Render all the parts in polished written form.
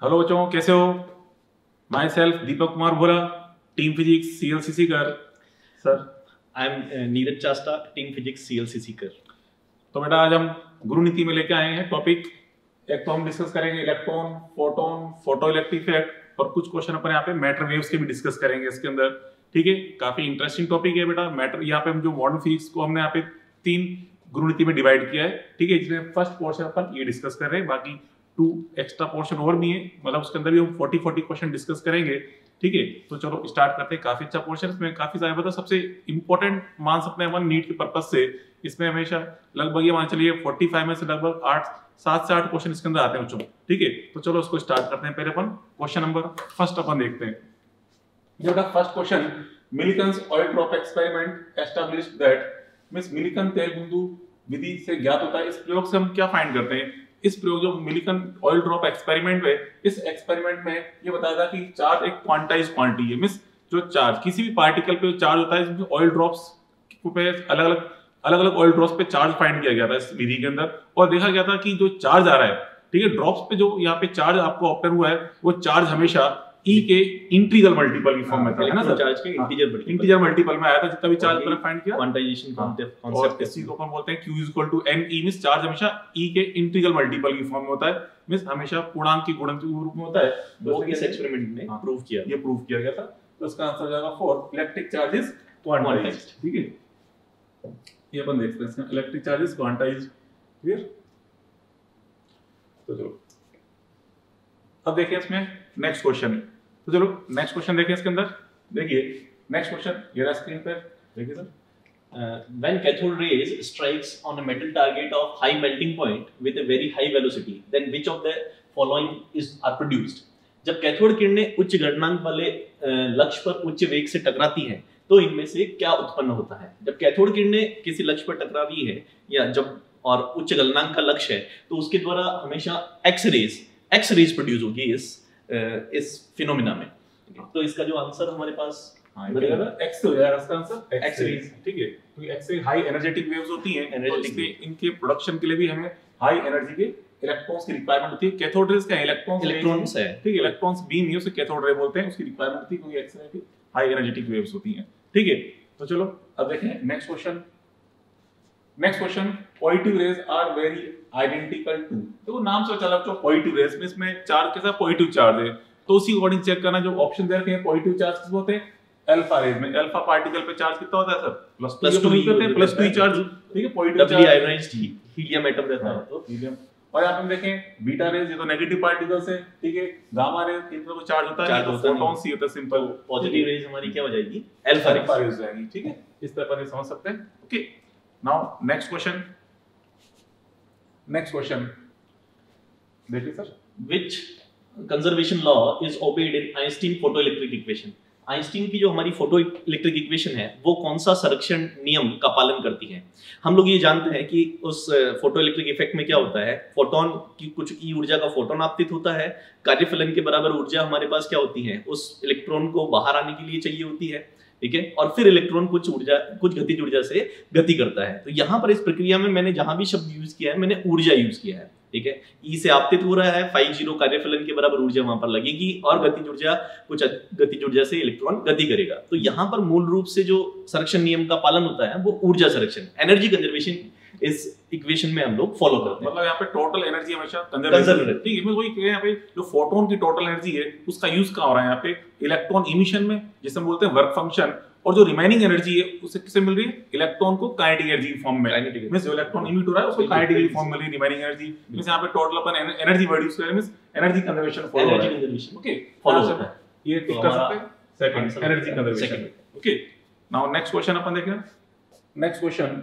Hello बच्चों, कैसे हो? माई सेल्फ दीपक कुमार बोला, टीम फिजिक्स CLCC कर। Sir I am Neeraj Chasta, team physics CLCC कर। तो बेटा आज हम गुरु नीति में लेके आए हैं टॉपिक। एक तो हम डिस्कस करेंगे electron, photon, photo electric effect और कुछ क्वेश्चन अपन यहाँ पे मैटर वेव्स के भी डिस्कस करेंगे इसके अंदर। ठीक है, काफी इंटरेस्टिंग टॉपिक है बेटा। मैटर यहाँ पे हम जो मॉडर्न फिजिक्स को हमने यहाँ पे 3 गुरु नीति में डिवाइड किया है। ठीक है, जिसमें फर्स्ट पोर्शन अपन ये डिस्कस कर रहे हैं, बाकी 2 एक्स्ट्रा पोर्शन और भी है, मतलब उसके अंदर भी हम 40 क्वेश्चन डिस्कस करेंगे। ठीक है, तो चलो स्टार्ट करते हैं। काफी अच्छा पोर्शन इसमें, काफी सारे मतलब सबसे इंपॉर्टेंट मान सकते हैं अपन नीट के पर्पज से। इसमें हमेशा लगभग ये मान चलिए 45 में से लगभग 7 से 8 क्वेश्चन इसके अंदर आते हैं बच्चों। ठीक है, तो चलो उसको स्टार्ट करते हैं। पहले अपन क्वेश्चन नंबर फर्स्ट अपन देखते हैं। जो first question, Millikan's oil drop experiment established that, means Millikan तेल बिंदु विधि से ज्ञात होता है। इस प्रयोग से हम क्या फाइंड करते हैं? इस प्रयोग जो मिलिकन ऑयल ड्रॉप एक्सपेरिमेंट है, इस एक्सपेरिमेंट में ये बताया था कि चार्ज एक क्वांटाइज्ड क्वांटिटी है। मींस जो चार्ज किसी भी पार्टिकल पे चार्ज होता है, इसमें ऑयल ड्रॉप्स पे अलग अलग ऑयल ड्रॉप्स पे चार्ज फाइंड किया गया था इस विधि के अंदर, और देखा गया था कि जो चार्ज आ रहा है, ठीक है, ड्रॉप्स पे जो यहाँ पे चार्ज आपको ऑब्टेन हुआ है, वो चार्ज हमेशा E के इंटीजर मल्टीपल की फॉर्म में था, है ना सर? चार्ज के इंटीजर मल्टीपल में आया था जितना भी चार्ज पर फाइंड किया। क्वांटाइजेशन कॉन्सेप्ट और इसी को अपन बोलते हैं Q = NE, मींस चार्ज हमेशा E के इंटीग्रल मल्टीपल की फॉर्म में होता है, मींस हमेशा पूर्णांक की गुणन के रूप में होता है। वो इस एक्सपेरिमेंट ने प्रूव किया, ये प्रूव किया गया था। तो इसका आंसर हो जाएगा 4, इलेक्ट्रिक चार्ज इज क्वांटाइज्ड। ठीक है, ये अपन देखते हैं इसका electric charge is quantized. Clear? तो चलो अब देखिए इसमें नेक्स्ट क्वेश्चन। तो चलो नेक्स्ट क्वेश्चन देखिए इसके अंदर। देखिए नेक्स्ट क्वेश्चन ये रहा स्क्रीन पर, देखिए sir. when cathode rays strikes on a metal target of high melting point with a very high velocity, then which of the following are produced? जब कैथोड किरणें उच्च गलनांक वाले लक्ष्य पर उच्च वेग से टकराती हैं, तो इनमें से क्या उत्पन्न होता है? जब कैथोड किरणें किसी लक्ष्य पर टकरा रही है या जब और उच्च गलनांक का लक्ष्य है, तो उसके द्वारा हमेशा एक्स रेज प्रोड्यूस होगी इस फिनोमिना में। तो इसका जो आंसर हमारे पास एक्स हो जाएगा इसका आंसर, एक्स रेज। ठीक है, क्योंकि X ray high energetic waves होती हैं, तो इसलिए इनके प्रोडक्शन के लिए भी हमें हाई एनर्जी के इलेक्ट्रॉन्स की रिक्वायरमेंट होती है। कैथोड रेज क्या है? इलेक्ट्रॉन्स है। ठीक है, इलेक्ट्रॉन्स बीम ही उसे कैथोड रे बोलते हैं, उसकी रिक्वायरमेंट होती है क्योंकि एक्स रे की हाई एनर्जेटिक वेव्स होती हैं। ठीक है, तो चलो अब देखें next question. Next question, positive rays are very identical to. तो नाम से चला बच्चों, पॉजिटिव रेज में इसमें चार्ज कैसा पॉजिटिव चार्ज है, तो उसी अकॉर्डिंग चेक करना। जो ऑप्शन दे रखे हैं पॉजिटिव चार्ज किस होते हैं? अल्फा रेज में। अल्फा पार्टिकल पे चार्ज कितना होता है सर? +2 चार्ज। ठीक है, positive charge ionized helium atom रहता है, तो हीलियम। और यहां पे हम देखें बीटा रेज, ये तो नेगेटिव पार्टिकल्स है। ठीक है, गामा रेज इन पर तो चार्ज होता है, तो फोटॉन्स ही होता है सिंपल। पॉजिटिव रेज हमारी क्या हो जाएगी? अल्फा रेज जाएगी। ठीक है, इस तरह पर समझ सकते हैं। Okay, now next question. Next question देखिए sir. Which conservation law is obeyed in Einstein photoelectric equation? Einstein की जो हमारी फोटो इलेक्ट्रिक इक्वेशन है, वो कौन सा संरक्षण नियम का पालन करती है? हम लोग ये जानते हैं कि उस फोटो इलेक्ट्रिक इफेक्ट में क्या होता है, फोटोन की कुछ ई ऊर्जा का फोटोन आपतित होता है, कार्यफलन के बराबर ऊर्जा हमारे पास क्या होती है, उस इलेक्ट्रॉन को बाहर आने के लिए चाहिए होती है। ठीक है, और फिर इलेक्ट्रॉन कुछ गतिज ऊर्जा से गति करता है। तो यहाँ पर इस प्रक्रिया में मैंने जहां भी शब्द यूज किया है, मैंने ऊर्जा यूज किया है। ठीक है, ई से आपतित हो रहा है, 5 कार्यफलन के बराबर ऊर्जा वहां पर लगेगी, और गतिज ऊर्जा कुछ गतिज ऊर्जा से इलेक्ट्रॉन गति करेगा। तो यहाँ पर मूल रूप से जो संरक्षण नियम का पालन होता है, वो ऊर्जा संरक्षण, एनर्जी कंजर्वेशन इस इक्वेशन में हम लोग फॉलो करते हैं। मतलब यहाँ पे टोटल एनर्जी हमेशा कंजर्व है। ठीक है, मैं वही कह यहाँ पे जो फोटोन की टोटल एनर्जी है, उसका यूज कहाँ हो रहा है? यहाँ पे इलेक्ट्रॉन इमिशन में, जिसे हम बोलते हैं वर्क फंक्शन, और जो रिमेनिंग एनर्जी है उसे किससे मिल रही है? इलेक्ट्रॉन को काइनेटिक एनर्जी की फॉर्म में। मींस जो इलेक्ट्रॉन इमिट हो रहा है उसको काइनेटिक की फॉर्म में मिल रही है रिमेनिंग एनर्जी। मींस यहाँ पे टोटल अपन एनर्जी वर्ड यूज कर रहे हैं, मींस एनर्जी कंजर्वेशन फॉलो हो रहा है। ओके, फॉलो होता है, ये टिक कर सकते हैं। Second, energy conservation. Okay, now next question अपन देखें। Next question,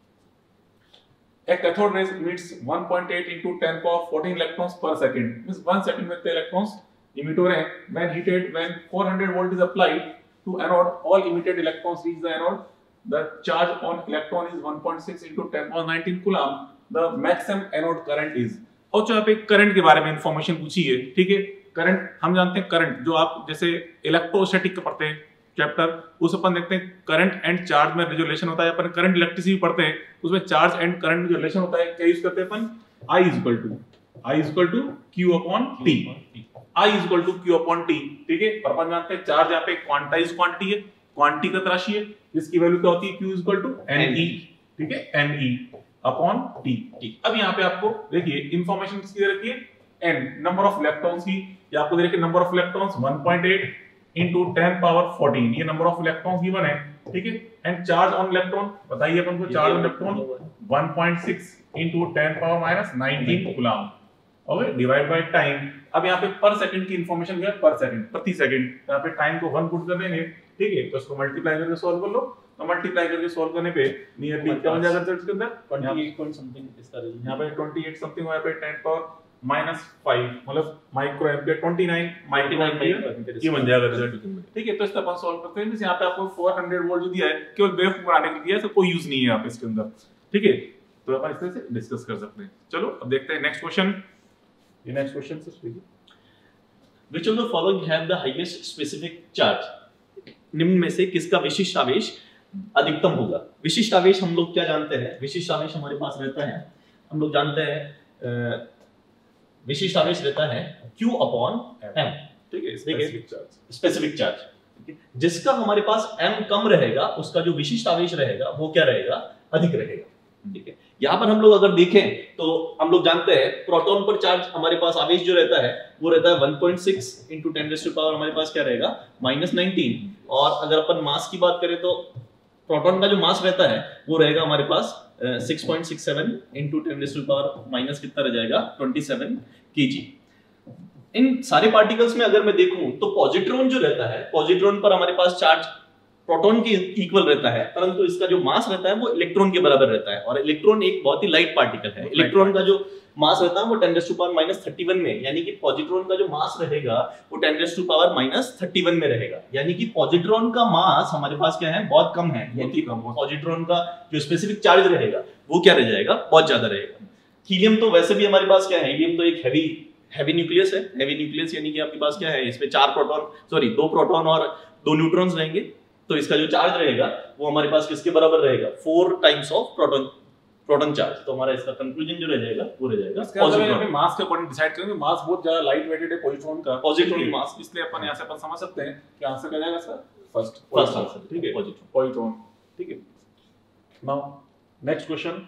a cathode ray emits 1.8 into 10⁻14 electrons per second, means 1 second में electrons emit हो रहे हैं। when heated, when 400 volt is applied to anode, all emitted electrons reach the anode. The charge on electron is 1.6 into 10⁻19 coulomb. The maximum anode current is। और जो यहाँ पे current के बारे में इंफॉर्मेशन पूछी है। ठीक है, करंट हम जानते हैं, करंट जो आप जैसे इलेक्ट्रोस्टैटिक का पढ़ते हैं चैप्टर, उस अपन देखते हैं करंट एंड चार्ज में जो रिलेशन होता है। अपन करंट इलेक्ट्रिसिटी पढ़ते हैं, उसमें चार्ज एंड करंट में जो रिलेशन होता है क्या यूज करते हैं अपन? I = Q/T। I is equal to Q upon T, ठीक है। और अपन जानते हैं चार्ज यहाँ पे क्वांटाइज क्वांटिटी है, क्वांटिगत राशि है, जिसकी वैल्यू क्या होती है Q is equal to Ne, ठीक है, Ne अपॉन T। अब यहाँ पे आपको देखिए इंफॉर्मेशन किसकी दे रखी है, n नंबर ऑफ इलेक्ट्रॉन्स की, या आपको दे रखी है number of electrons 1.8 into 10 power 14, ये नंबर ऑफ इलेक्ट्रॉन्स गिवन है, ठीक है। एंड चार्ज ऑन इलेक्ट्रॉन बताइए अपन को, charge on electron 1.6 into 10 power minus 19 coulomb, okay, divide by time. अब यहाँ पे पर सेकंड की इंफॉर्मेशन क्या है, पर सेकंड, प्रति सेकंड, यहाँ पे टाइम को 1 पुट कर देंगे, ठीक है। तो इसको मल्टीप्लाई करके सॉल्व कर लो, तो मल्टीप्लाई करके सॉल्व करने पे नियरली क्या बन जाएगा रिजल्ट के अंदर 28 पॉइंट समथिंग इसका रिजल्ट, यहाँ पे 28 समथिंग, यहाँ पे 10 पावर माइनस 5 मतलब माइक्रो एम्पियर 29 माइक्रो एम्पियर, ये बन जाएगा रिजल्ट, ठीक है। तो इसका अपन सॉल्व करते हैं। जैसे यहाँ पे आपको 400 वोल्ट जो दिया है केवल बेवकूफ बनाने के लिए दिया है, कोई यूज नहीं है यहाँ पे इसके अंदर, ठीक है। तो अपन इस तरह से डिस्कस कर सकते हैं। चलो अब देखते हैं नेक्स्ट क्वेश्चन। ये नेक्स्ट क्वेश्चन से देखिए, Which of the following have the highest specific charge? निम्न में से किसका विशिष्ट आवेश अधिकतम होगा? विशिष्ट आवेश हम लोग क्या जानते हैं, विशिष्ट आवेश हमारे पास रहता है, हम लोग जानते हैं विशिष्ट आवेश रहता है Q अपॉन M, ठीक है, स्पेसिफिक चार्ज। जिसका हमारे पास M कम रहेगा उसका जो विशिष्ट आवेश रहेगा वो क्या रहेगा, अधिक रहेगा, ठीक है। यहाँ पर हम लोग अगर देखें तो हम लोग जानते हैं प्रोटॉन पर चार्ज हमारे पास आवेश जो रहता है वो रहता है 1.6 into 10 पावर हमारे पास क्या रहेगा -19, और अगर अपन मास की बात करें तो प्रोटॉन का जो मास रहता है वो रहेगा हमारे पास 6.67 into 10 पावर माइनस कितना रह जाएगा 27 kg। इन सारे पार्टिकल्स में अगर मैं देखूं तो पॉजिट्रॉन जो रहता है, पॉजिट्रॉन पर हमारे पास चार्ज प्रोटॉन के इक्वल रहता है, परंतु इसका जो मास रहता है वो इलेक्ट्रॉन के बराबर रहता है, और इलेक्ट्रॉन एक बहुत ही लाइट पार्टिकल है। इलेक्ट्रॉन का जो मास रहता है वो 10⁻³ में, यानी कि पॉजिट्रॉन का जो मास रहेगा वो 10⁻³ में रहेगा, यानी कि पॉजिट्रॉन का मास हमारे पास क्या है, बहुत कम है, यानी पॉजिट्रॉन का जो स्पेसिफिक चार्ज रहेगा वो क्या रह जाएगा, बहुत ज्यादा रहेगा। हीलियम तो वैसे भी हमारे पास क्या है, हीलियम तो एक हैवी न्यूक्लियस है, हैवी न्यूक्लियस यानी कि आपके पास क्या है, इसमें 2 प्रोटॉन और 2 न्यूट्रॉन्स रहेंगे, तो इसका जो चार्ज रहेगा वो हमारे पास किसके बराबर रहेगा, 4 टाइम्स ऑफ प्रोटॉन चार्ज। तो हमारा इसका कंक्लूजन जो रह जाएगा वो रह जाएगा पॉजिट्रॉन। मास के अकॉर्डिंग डिसाइड करेंगे, मास बहुत ज्यादा लाइट वेटेड है पॉजिट्रॉन का, पॉजिट्रॉन मास, इसलिए अपन यहां से अपन समझ सकते हैं कि आंसर क्या जाएगा इसका फर्स्ट आंसर, ठीक है, पॉजिट्रॉन, ठीक है। नाउ नेक्स्ट क्वेश्चन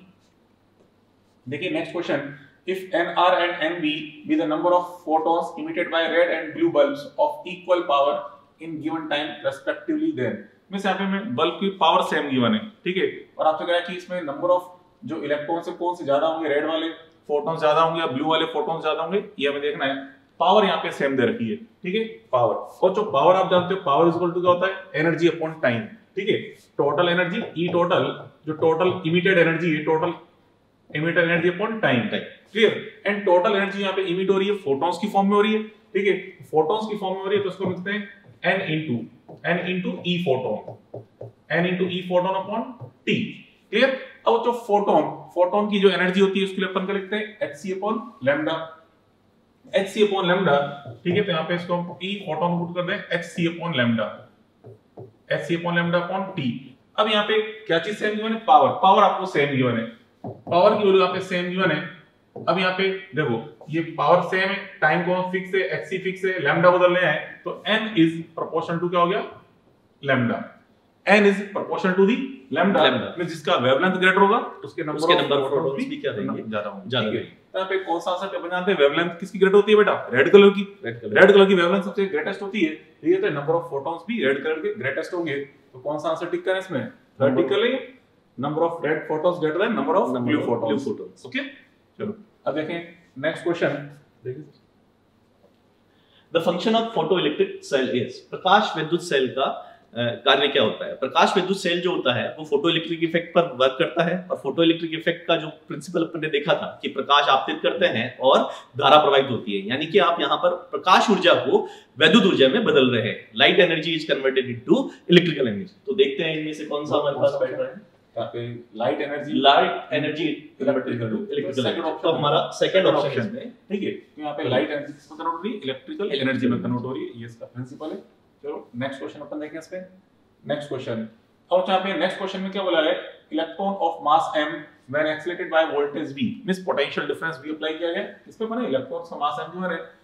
देखिए, next question, if nr and nb be the number of photons emitted by red and blue bulbs of equal power in given time respectively, then में से यहाँ पे में बल्ब की पावर सेम गिवन है, ठीक है, और आपसे कहा है कि इसमें नंबर ऑफ जो इलेक्ट्रॉन से कौन से ज्यादा होंगे, रेड वाले फोटॉन्स ज्यादा होंगे या ब्लू वाले फोटॉन्स ज्यादा होंगे, ये हमें देखना है। पावर यहाँ पे सेम दे रखी है, ठीक है, पावर, और जो पावर आप जानते हो पावर इज इक्वल टू क्या होता है, एनर्जी अपॉन टाइम, ठीक है। टोटल एनर्जी ई टोटल, जो टोटल इमिटेड एनर्जी है, total emitted energy upon time, clear. And total energy यहाँ पे इमिट हो रही है फोटॉन्स की फॉर्म में हो रही है, ठीक है, फोटॉन्स की फॉर्म में हो रही है, तो इसको लिखते हैं n into e photon upon t, क्लियर। अब जो फोटोन की जो एनर्जी होती है उसके लिए अपन क्या लिखते हैं, hc अपॉन लैम्डा, ठीक है। तो यहाँ पे इसको हम e फोटोन पुट कर दें hc upon lambda upon t। अब यहाँ पे क्या चीज सेम गिवन है, पावर आपको सेम गिवन है, पावर की वैल्यू यहाँ पे सेम गिवन है। अब यहाँ पे देखो ये पावर सेम है, टाइम को फिक्स है, xc फिक्स है, लैम्डा बदलने हैं, तो n इज प्रोपोर्शनल टू क्या हो गया, lambda, n is proportional to the lambda में जिसका वेवलेंथ ग्रेटर होगा उसके नंबर ऑफ फोटॉन्स भी क्या रहेंगे, ज्यादा होंगे। यहाँ पे कौन सा आंसर अपन जानते हैं, वेवलेंथ किसकी ग्रेटर होती है बेटा, रेड कलर की वेवलेंथ सबसे ग्रेटेस्ट होती है, ठीक है। तो नंबर ऑफ फोटॉन्स भी रेड कलर के ग्रेटेस्ट होंगे, तो कौन सा आंसर टिक करें इसमें, थर्ड टिक कर लेंगे, number of red photons greater than number of blue photons, okay. चलो अब देखें नेक्स्ट क्वेश्चन, देखिए, the function of photoelectric cell is, प्रकाश विद्युत सेल का कार्य क्या होता है। प्रकाश विद्युत सेल जो होता है वो फोटोइलेक्ट्रिक इफेक्ट पर वर्क करता है, और फोटोइलेक्ट्रिक इफेक्ट का जो प्रिंसिपल अपन ने देखा था कि प्रकाश आपतित करते हैं और धारा प्रवाहित होती है, यानी कि आप यहाँ पर प्रकाश ऊर्जा को वैद्युत ऊर्जा में बदल रहे हैं, light energy is converted into electrical energy. तो देखते हैं इनमें से कौन सा हमारे पास बैठ रहा है, लाइट एनर्जी इलेक्ट्रिकल, तो हमारा सेकंड ऑप्शन है, ठीक है। तो यहाँ पे लाइट एनर्जी किसमें कन्वर्ट हो रही है, इलेक्ट्रिकल एनर्जी में कन्वर्ट हो रही है, ये इसका प्रिंसिपल है। चलो नेक्स्ट क्वेश्चन अपन देखें, इस पे नेक्स्ट क्वेश्चन, और यहाँ पे नेक्स्ट क्वेश्चन में क्या बोला है, electron of mass m when accelerated by voltage v means potential difference v apply किया गया, इस पे मैंने इलेक्ट्रॉन का मास m जो है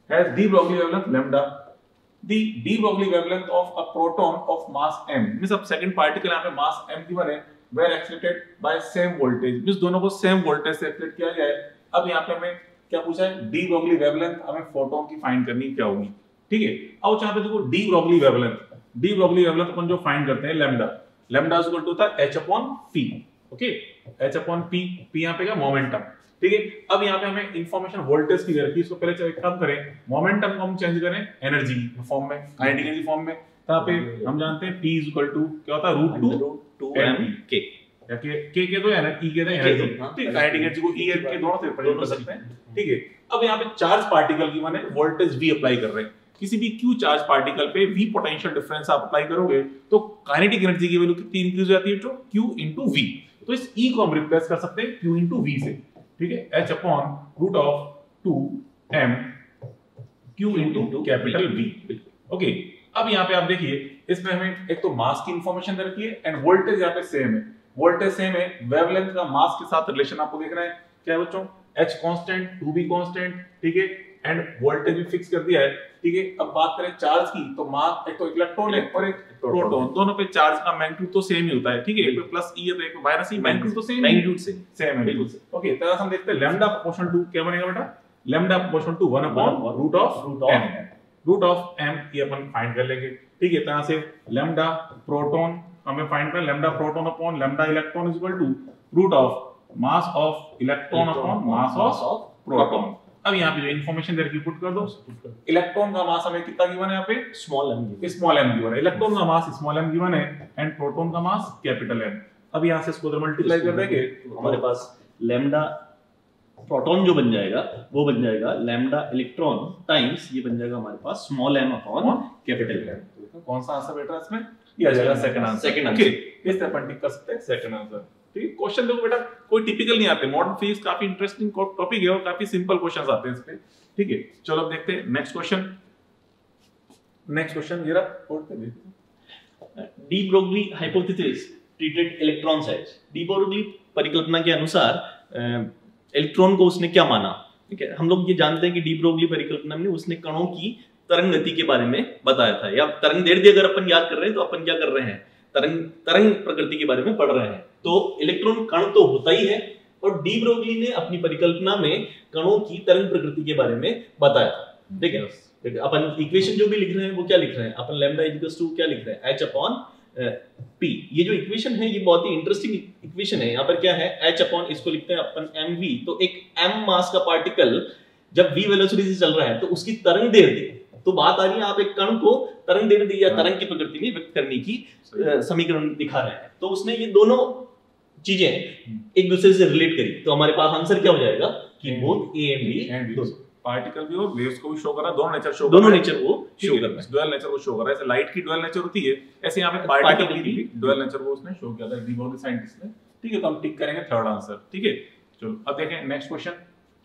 has de Broglie wavelength lambda. The de Broglie wavelength of a proton of mass m means अब second particle यहाँ पे mass m given है, were accelerated by same voltage means दोनों को same voltage से accelerate किया गया है। अब यहाँ पे हमें क्या पूछा है, de Broglie wavelength, हमें फोटोन की फाइंड करनी क्या होगी, ठीक है। अब यहाँ पे देखो de Broglie wavelength अपन जो फाइंड करते हैं lambda इज इक्वल टू होता है h upon p, okay, h upon p, p यहाँ पे क्या मोमेंटम, ठीक है। अब यहाँ पे हमें इंफॉर्मेशन वोल्टेज की दे रखी है, इसको पहले एक काम करें, मोमेंटम को हम चेंज करें एनर्जी की फॉर्म में, काइनेटिक एनर्जी फॉर्म में। यहाँ पे हम जानते हैं p इज इक्वल टू क्या होता है, √2 mk, या k तो एनर्जी, e के तो एनर्जी, ठीक है। काइनेटिक एनर्जी को e के दोनों से रिप्रेजेंट कर सकते हैं, ठीक है। अब यहाँ पे चार्ज पार्टिकल की माने वोल्टेज v अप्लाई कर रहे हैं, किसी भी q चार्ज पार्टिकल पे v पोटेंशियल डिफरेंस आप अप्लाई करोगे तो काइनेटिक एनर्जी की वैल्यू कितनी इंक्रीज हो जाती है, तो q into v। तो इस e को हम रिप्लेस कर सकते हैं q into v से, ठीक है, h upon √2 m q into capital V, okay. अब यहाँ पे आप देखिए, इसमें हमें एक तो मास की इंफॉर्मेशन दे रखी है एंड वोल्टेज यहाँ पे सेम है, वोल्टेज सेम है, वेवलेंथ का मास के साथ रिलेशन आपको देखना है, क्या है बच्चों, h कांस्टेंट, 2b कांस्टेंट, ठीक है, एंड वोल्टेज भी फिक्स कर दिया है, ठीक है। अब बात करें चार्ज की, तो मास एक तो इलेक्ट्रॉन है और एक प्रोटॉन, दोनों पे चार्ज का मैग्नीट्यूड तो सेम ही होता है, ठीक है, एक पे प्लस e है तो एक पे माइनस e, मैग्नीट्यूड तो सेम, मैग्नीट्यूड से सेम है, बिल्कुल। ओके, तो हम देखते हैं लैम्डा प्रोपोर्शनल टू क्या बनेगा बेटा, lambda proportional to 1 upon root of m, ये अपन फाइंड कर लेंगे, ठीक है। तरह से लैम्डा प्रोटॉन हमें फाइंड करना, lambda proton upon lambda electron is equal to root of mass of electron upon mass of proton. अब यहाँ पे जो इन्फॉर्मेशन दे रखी पुट कर दो, इलेक्ट्रॉन का मास हमें कितना गिवन है, यहाँ पे स्मॉल m गिवन है, इलेक्ट्रॉन का मास स्मॉल m गिवन है एंड प्रोटॉन का मास कैपिटल M। अब यहाँ से इसको इधर मल्टीप्लाई कर देंगे, हमारे पास लैम्डा प्रोटॉन जो बन जाएगा वो बन जाएगा लैम्डा इलेक्ट्रॉन टाइम्स, ये बन जाएगा हमारे पास small m upon capital M। कौन सा आंसर बेटा इसमें, ये आ जाएगा सेकंड आंसर, इस तरह अपन टिक कर सकते हैं सेकंड आंसर, ठीक है। क्वेश्चन देखो बेटा कोई टिपिकल नहीं आते, मॉडर्न फिजिक्स काफी इंटरेस्टिंग टॉपिक है और काफी सिंपल क्वेश्चंस आते हैं इस पे, ठीक है। चलो अब देखते हैं नेक्स्ट क्वेश्चन ये रहा, पढ़ते देखते। De Broglie hypothesis treated electrons as, de Broglie परिकल्पना के अनुसार इलेक्ट्रॉन को उसने क्या माना, ठीक है। हम लोग ये जानते हैं कि डी ब्रोगली परिकल्पना में उसने कणों की तरंग गति के बारे में बताया था, या तरंग दैर्ध्य अगर अपन याद कर रहे हैं तो अपन क्या कर रहे हैं, तरंग प्रकृति के बारे में पढ़ रहे हैं। तो इलेक्ट्रॉन कण तो होता ही है, और डी ब्रोगली ने अपनी परिकल्पना में कणों की तरंग प्रकृति के बारे में बताया था, ठीक है। अपन इक्वेशन जो भी लिख रहे हैं वो क्या लिख रहे हैं, अपन लैम्डा इक्वल्स टू क्या लिख रहे हैं, h अपॉन p। ये जो इक्वेशन है ये बहुत ही इंटरेस्टिंग इक्वेशन है। यहाँ पर क्या है, h अपॉन, इसको लिखते हैं अपन mv, तो एक m मास का पार्टिकल जब v वेलोसिटी से चल रहा है तो उसकी तरंग दैर्ध्य, तो बात आ रही है आप एक कण को तरंग दैर्ध्य या तरंग की प्रकृति में व्यक्त करने की समीकरण दिखा रहे हैं। तो उसने ये दोनों चीजें एक दूसरे से रिलेट करी, तो हमारे पास आंसर क्या हो जाएगा कि both A and B, particle भी और वेव्स को भी शो कर रहा है, दोनों नेचर शो कर रहा है, डुअल नेचर को शो कर रहा है। ऐसे लाइट की डुअल नेचर होती है, ऐसे यहाँ पे पार्टिकल की भी डुअल नेचर को उसने शो किया था, डी ब्रोगली साइंटिस्ट ने, ठीक है। तो हम टिक करेंगे थर्ड आंसर, ठीक है। चलो अब देखें next question.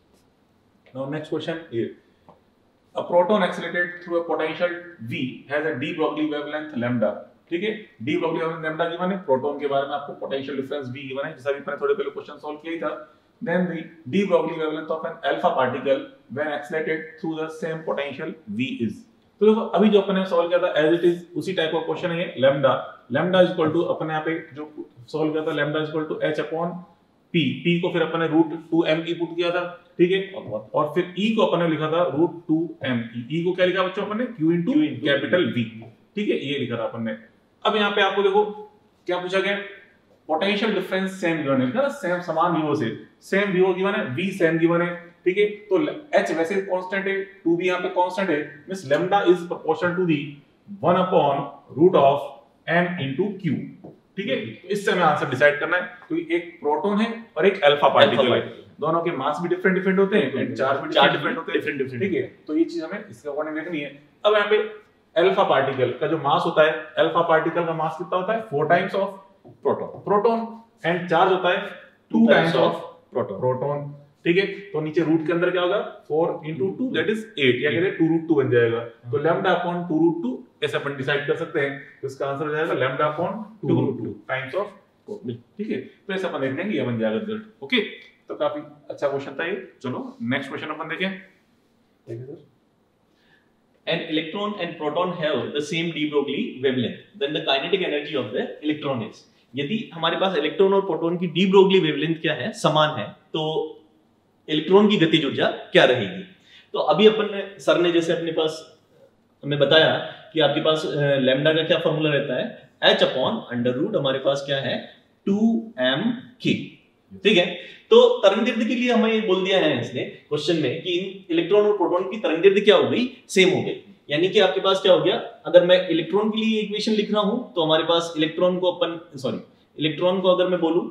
Now next question ये, a proton accelerated through a potential v has a de Broglie wavelength lambda, ठीक है। de Broglie wavelength lambda given है, प्रोटॉन के बारे में आपको पोटेंशियल डिफरेंस v गिवन है, जैसा भी मैंने थोड़े पहले क्वेश्चन सॉल्व किया ही था। then the de Broglie wavelength of an alpha particle when accelerated through the same potential v is, तो देखो अभी जो अपन ने सॉल्व किया था एज इट इज उसी टाइप का क्वेश्चन है। लैम्डा इज इक्वल टू अपन यहाँ पे जो सॉल्व किया था, lambda is equal to h upon p को फिर अपन ने √2m की पुट किया था, ठीक है, और फिर e को अपन ने लिखा था √2m, e को क्या लिखा बच्चों अपन ने, q into कैपिटल V, ठीक है, ये लिखा था अपन ने। अब यहाँ पे आपको देखो क्या पूछा गया, पोटेंशियल डिफरेंस सेम गिवन है, सेम समान विवो से, सेम विवो गिवन है, v सेम गिवन है, ठीक है। तो h वैसे कांस्टेंट है, 2b यहाँ पे कांस्टेंट है, means lambda is proportional to the 1 upon root of m into q, ठीक है। इससे हमें आंसर डिसाइड करना है, क्योंकि एक प्रोटॉन है और एक अल्फा पार्टिकल है, दोनों के मास भी डिफरेंट होते हैं एंड चार्ज भी डिफरेंट होते हैं, ठीक है। तो ये चीज हमें इसके अकॉर्डिंग देखनी है। अब यहाँ पे अल्फा पार्टिकल का जो मास होता है, अल्फा पार्टिकल का मास कितना होता है, 4 times of proton and charge होता है 2 टाइम्स ऑफ प्रोटॉन, ठीक है। तो नीचे रूट के अंदर क्या होगा, 4 into 2 दैट इज 8, या कहते हैं 2√2 बन जाएगा। तो लैम्डा अपॉन 2√2 ऐसे अपन डिसाइड कर सकते हैं, तो इसका आंसर हो जाएगा लैम्डा अपॉन 2√2 टाइम्स ऑफ, ठीक है। तो ऐसा अपन देख लेंगे, ये बन जाएगा रिजल्ट, ओके। तो काफी अच्छा क्वेश्चन था ये। चलो नेक्स्ट क्वेश्चन अपन देखें, an electron and proton have the same de Broglie wavelength, then the kinetic energy of the electron is. यदि हमारे पास इलेक्ट्रॉन और प्रोटॉन की de Broglie wavelength क्या है, समान है, तो इलेक्ट्रॉन की गतिज ऊर्जा क्या रहेगी? तो अभी अपन ने सर ने जैसे अपने पास हमें बताया कि आपके पास लैम्डा का क्या फॉर्मूला रहता है, h अपॉन अंडर रूट हमारे पास क्या है 2m/k, ठीक है। तो तरंगदैर्ध्य के लिए हमें बोल दिया है इसने क्वेश्चन में कि इलेक्ट्रॉन और प्रोटॉन की तरंगदैर्ध्य क्या हो गई, सेम हो गई। यानी कि आपके पास क्या हो गया, अगर मैं इलेक्ट्रॉन के लिए इक्वेशन लिख रहा हूं तो हमारे पास इलेक्ट्रॉन को अगर मैं बोलूं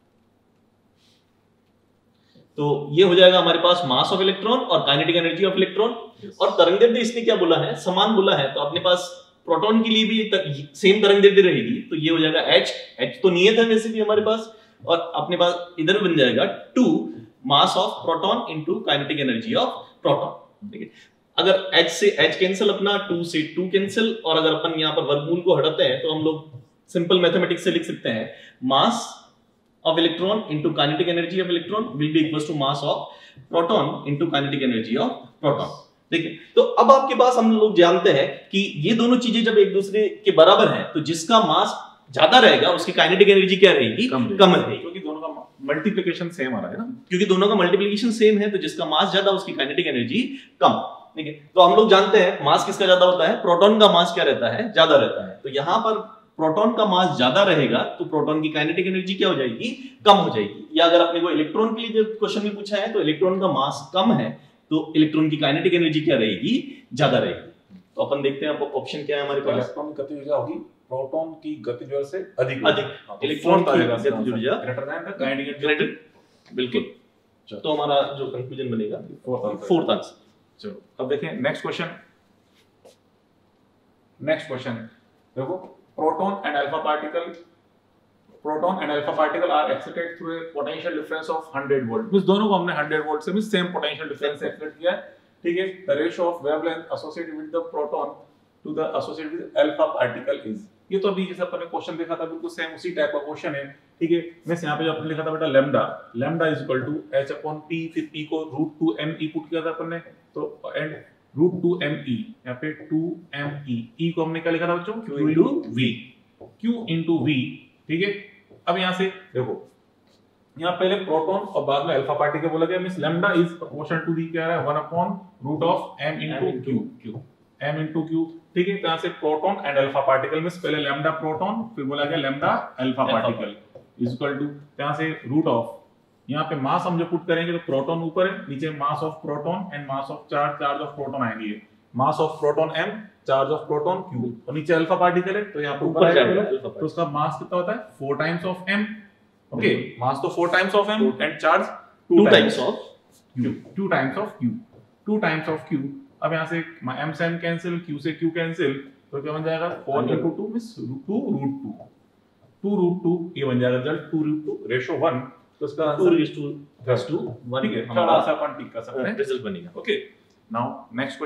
तो ये हो जाएगा हमारे पास मास ऑफ इलेक्ट्रॉन और काइनेटिक एनर्जी ऑफ इलेक्ट्रॉन। और तरंगदैर्ध्य इसने क्या बोला है, समान बोला है, तो अपने पास प्रोटॉन के लिए भी सेम तरंगदैर्ध्य रहेगी, तो ये हो जाएगा h तो नियत है वैसे भी हमारे पास, और अपने पास इधर बन जाएगा 2 mass of proton into kinetic energy of proton, ठीक है। अगर h से h कैंसिल, अपना 2 से 2 कैंसिल, और अगर अपन यहां पर वर्गमूल को हटाते हैं तो हम लोग सिंपल मैथमेटिक्स से लिख सकते हैं mass of electron into kinetic energy of electron will be equals to mass of proton into kinetic energy of proton, ठीक है। तो अब आपके पास हम लोग जानते हैं कि ये दोनों चीजें जब एक दूसरे के बराबर हैं तो जिसका मास ज्यादा रहेगा उसकी काइनेटिक एनर्जी क्या रहेगी, कम रहेगी, क्योंकि दोनों का मल्टीप्लिकेशन सेम आ रहा है ना, क्योंकि दोनों का मल्टीप्लिकेशन सेम है, तो जिसका मास ज्यादा उसकी काइनेटिक एनर्जी कम, ठीक है। तो हम लोग जानते हैं मास किसका ज्यादा होता है, प्रोटॉन का मास क्या रहता है, ज्यादा रहता है। तो यहां पर प्रोटॉन का मास ज्यादा रहेगा तो प्रोटॉन की काइनेटिक एनर्जी क्या हो जाएगी, कम हो जाएगी। या अगर अपने को इलेक्ट्रॉन के लिए जो क्वेश्चन में पूछा है तो इलेक्ट्रॉन का मास कम है तो इलेक्ट्रॉन की काइनेटिक एनर्जी क्या रहेगी, ज्यादा रहेगी। तो अपन देखते हैं ऑप्शन क्या है हमारे पास, इलेक्ट्रॉन की गतिज ऊर्जा होगी प्रोटॉन की गतिज ऊर्जा से अधिक, इलेक्ट्रॉन की गतिज ऊर्जा greater than the kinetic energy, बिल्कुल। तो हमारा जो कंक्लूजन बनेगा फोर्थ आंसर। चलो अब देखें नेक्स्ट क्वेश्चन देखो, proton and alpha particle are excited through a potential difference of 100 volt. Means दोनों को हमने 100 वोल्ट से मींस सेम पोटेंशियल डिफरेंस से एक्साइट किया है, ठीक है। The ratio of wavelength associated with the proton to the associated with alpha particle is. ये तो अभी जैसे अपन ने क्वेश्चन देखा था बिल्कुल सेम उसी टाइप का क्वेश्चन है, ठीक है। मींस यहां पे जो अपन लिखा था बेटा lambda is equal to h upon p, फिर p को √2me पुट किया था अपन ने, तो एंड √2me, यहाँ पे 2me, e को हमने क्या लिखा था बच्चों, q into v, ठीक है। अब यहाँ से देखो, यहाँ पहले प्रोटॉन और बाद में अल्फा पार्टिकल बोला गया, means lambda is proportional to the क्या है 1 upon root of m into q, ठीक है। तो यहाँ से proton and alpha particle means पहले लैम्डा प्रोटॉन फिर बोला गया lambda alpha particle is equal to, यहाँ से रूट ऑफ, यहाँ पे मास हम जो पुट करेंगे तो प्रोटॉन ऊपर है, नीचे mass of proton and mass of charge of proton आएंगे, mass of proton m, charge of proton q, और नीचे अल्फा पार्टिकल है तो यहाँ पे ऊपर आएगा, तो उसका मास कितना होता है 4 times of m, okay. Mass तो 4 times of m and charge 2 times of q। अब यहाँ से m से m कैंसिल, q से q कैंसिल, तो क्या बन जाएगा 4 into 2 मींस 2 √2 ये बन जाएगा रिजल्ट 2 √2 रेशियो 1, तो इसका आंसर 2:1, ठीक है। थोड़ा सा अपन टिक कर सकते हैं, रिजल्ट बनेगा, ओके। नाउ नेक्स्ट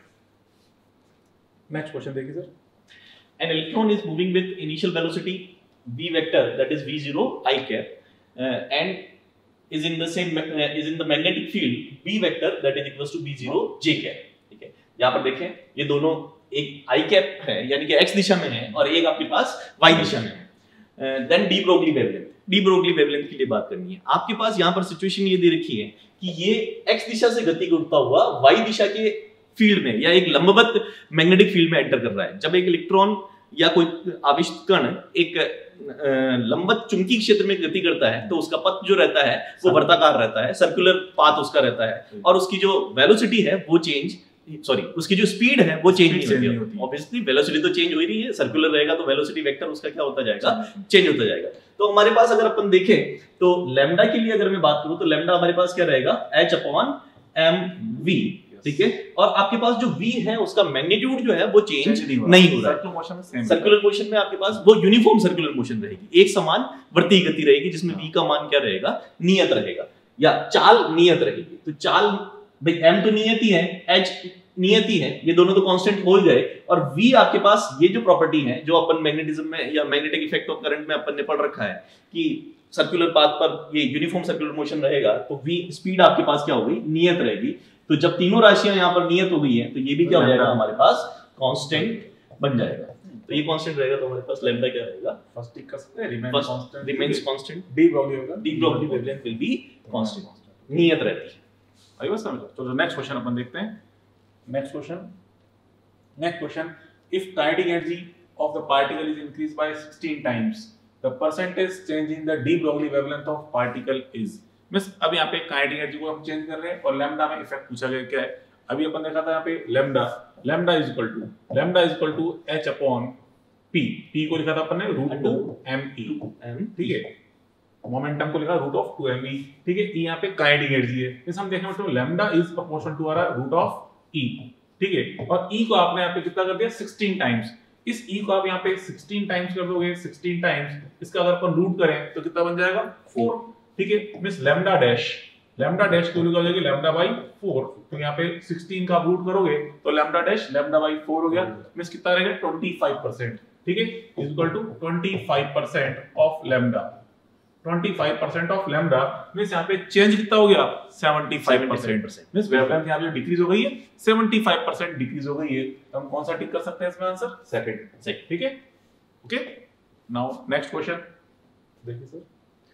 क्वेश्चन देखिए sir. An electron is moving with initial velocity v vector that is v0 I cap and is in the magnetic field b vector that is equals to v0 j cap, ठीक है। यहाँ पर देखें ये दोनों एक I cap है यानी कि x दिशा में है और एक आपके पास y दिशा में है। देन डी ब्रोगली वेवलेंथ के लिए बात करनी है। आपके पास यहाँ पर सिचुएशन ये दे रखी है कि ये x दिशा से गति करता हुआ y दिशा के फील्ड में या एक लंबवत मैग्नेटिक फील्ड में एंटर कर रहा है। जब एक इलेक्ट्रॉन या कोई आवेशित कण एक लंबवत चुंबकीय क्षेत्र में गति करता है तो उसका पथ जो रहता है वो वर्ताकार रहता है, सर्कुलर पाथ उसका रहता है, और उसकी जो वेलोसिटी है वो उसकी जो स्पीड है वो चेंज नहीं होती। ऑब्वियसली वेलोसिटी तो चेंज हो ही रही है, सर्कुलर रहेगा तो वेलोसिटी वेक्टर उसका क्या होता जाएगा, चेंज होता जाएगा। तो हमारे पास अगर अपन देखें तो लैम्डा के लिए अगर मैं बात करूं तो लैम्डा हमारे पास क्या रहेगा h अपॉन mv, ठीक है। और आपके पास जो v है उसका मैग्नीट्यूड जो है वो चेंज नहीं हो रहा है। सर्कुलर मोशन में आपके पास वो यूनिफॉर्म सर्कुलर मोशन रहेगी, एक समान वर्तीय गति रहेगी जिसमें v का मान क्या रहेगा, नियत रहेगा, या चाल नियत रहेगी। तो चाल भाई m तो नियत ही है, h नियत ही है, ये दोनों तो कांस्टेंट हो ही गए, और v आपके पास ये जो प्रॉपर्टी है जो अपन मैग्नेटिज्म में या मैग्नेटिक इफेक्ट ऑफ करंट में अपन ने पढ़ रखा है कि सर्कुलर पाथ पर ये यूनिफॉर्म सर्कुलर मोशन रहेगा, तो v स्पीड आपके पास क्या होगी, नियत रहेगी। तो जब तीनों राशियां यहाँ पर नियत हो गई है तो ये भी क्या हो जाएगा हमारे पास कांस्टेंट बन जाएगा। तो ये कांस्टेंट रहेगा तो हमारे पास लैम्डा क्या रहेगा, फर्स्ट टिक कर सकते हैं रिमेन्स कांस्टेंट, डी ब्रॉगली होगा, de Broglie wavelength will be constant, नियत रहती है। आई बस समझ लो। चलो नेक्स्ट क्वेश्चन अपन देखते हैं। Next question if kinetic energy of the particle is increase by 16 times the percentage change in the de Broglie wavelength of particle is. Means अब यहाँ पे काइनेटिक एनर्जी को हम चेंज कर रहे हैं और लैम्डा में इफेक्ट पूछा गया क्या है। अभी अपन देखा था यहाँ पे lambda is equal to h upon p को लिखा था अपन ने √2me, ठीक है। मोमेंटम को लिखा √2me, ठीक है। यहाँ पे काइनेटिक एनर्जी है, इस हम देखने मतलब lambda is proportional to our √e, ठीक है। और e को आपने यहाँ पे कितना कर दिया 16 टाइम्स। इस e को आप यहाँ पे 16 टाइम्स कर दोगे, 16 टाइम्स इसका अगर अपन रूट करें तो कितना बन जाएगा 4, ठीक है। मींस लैम्डा डैश की वैल्यू हो जाएगी लैम्डा बाई 4। तो यहाँ पे 16 का रूट करोगे तो लैम्डा डैश लैम्डा बाई 4 हो गया। मींस कितना रहेगा 25%, ठीक है, is equal to 25% of lambda. 25% of lambda means यहाँ पे चेंज कितना हो गया 75%। मींस वेवलेंथ यहाँ पे डिक्रीज हो गई है, 75% डिक्रीज हो गई है। तो हम कौन सा टिक कर सकते हैं इसमें आंसर, सेकंड, ठीक है। ओके, नाउ नेक्स्ट क्वेश्चन देखिए sir.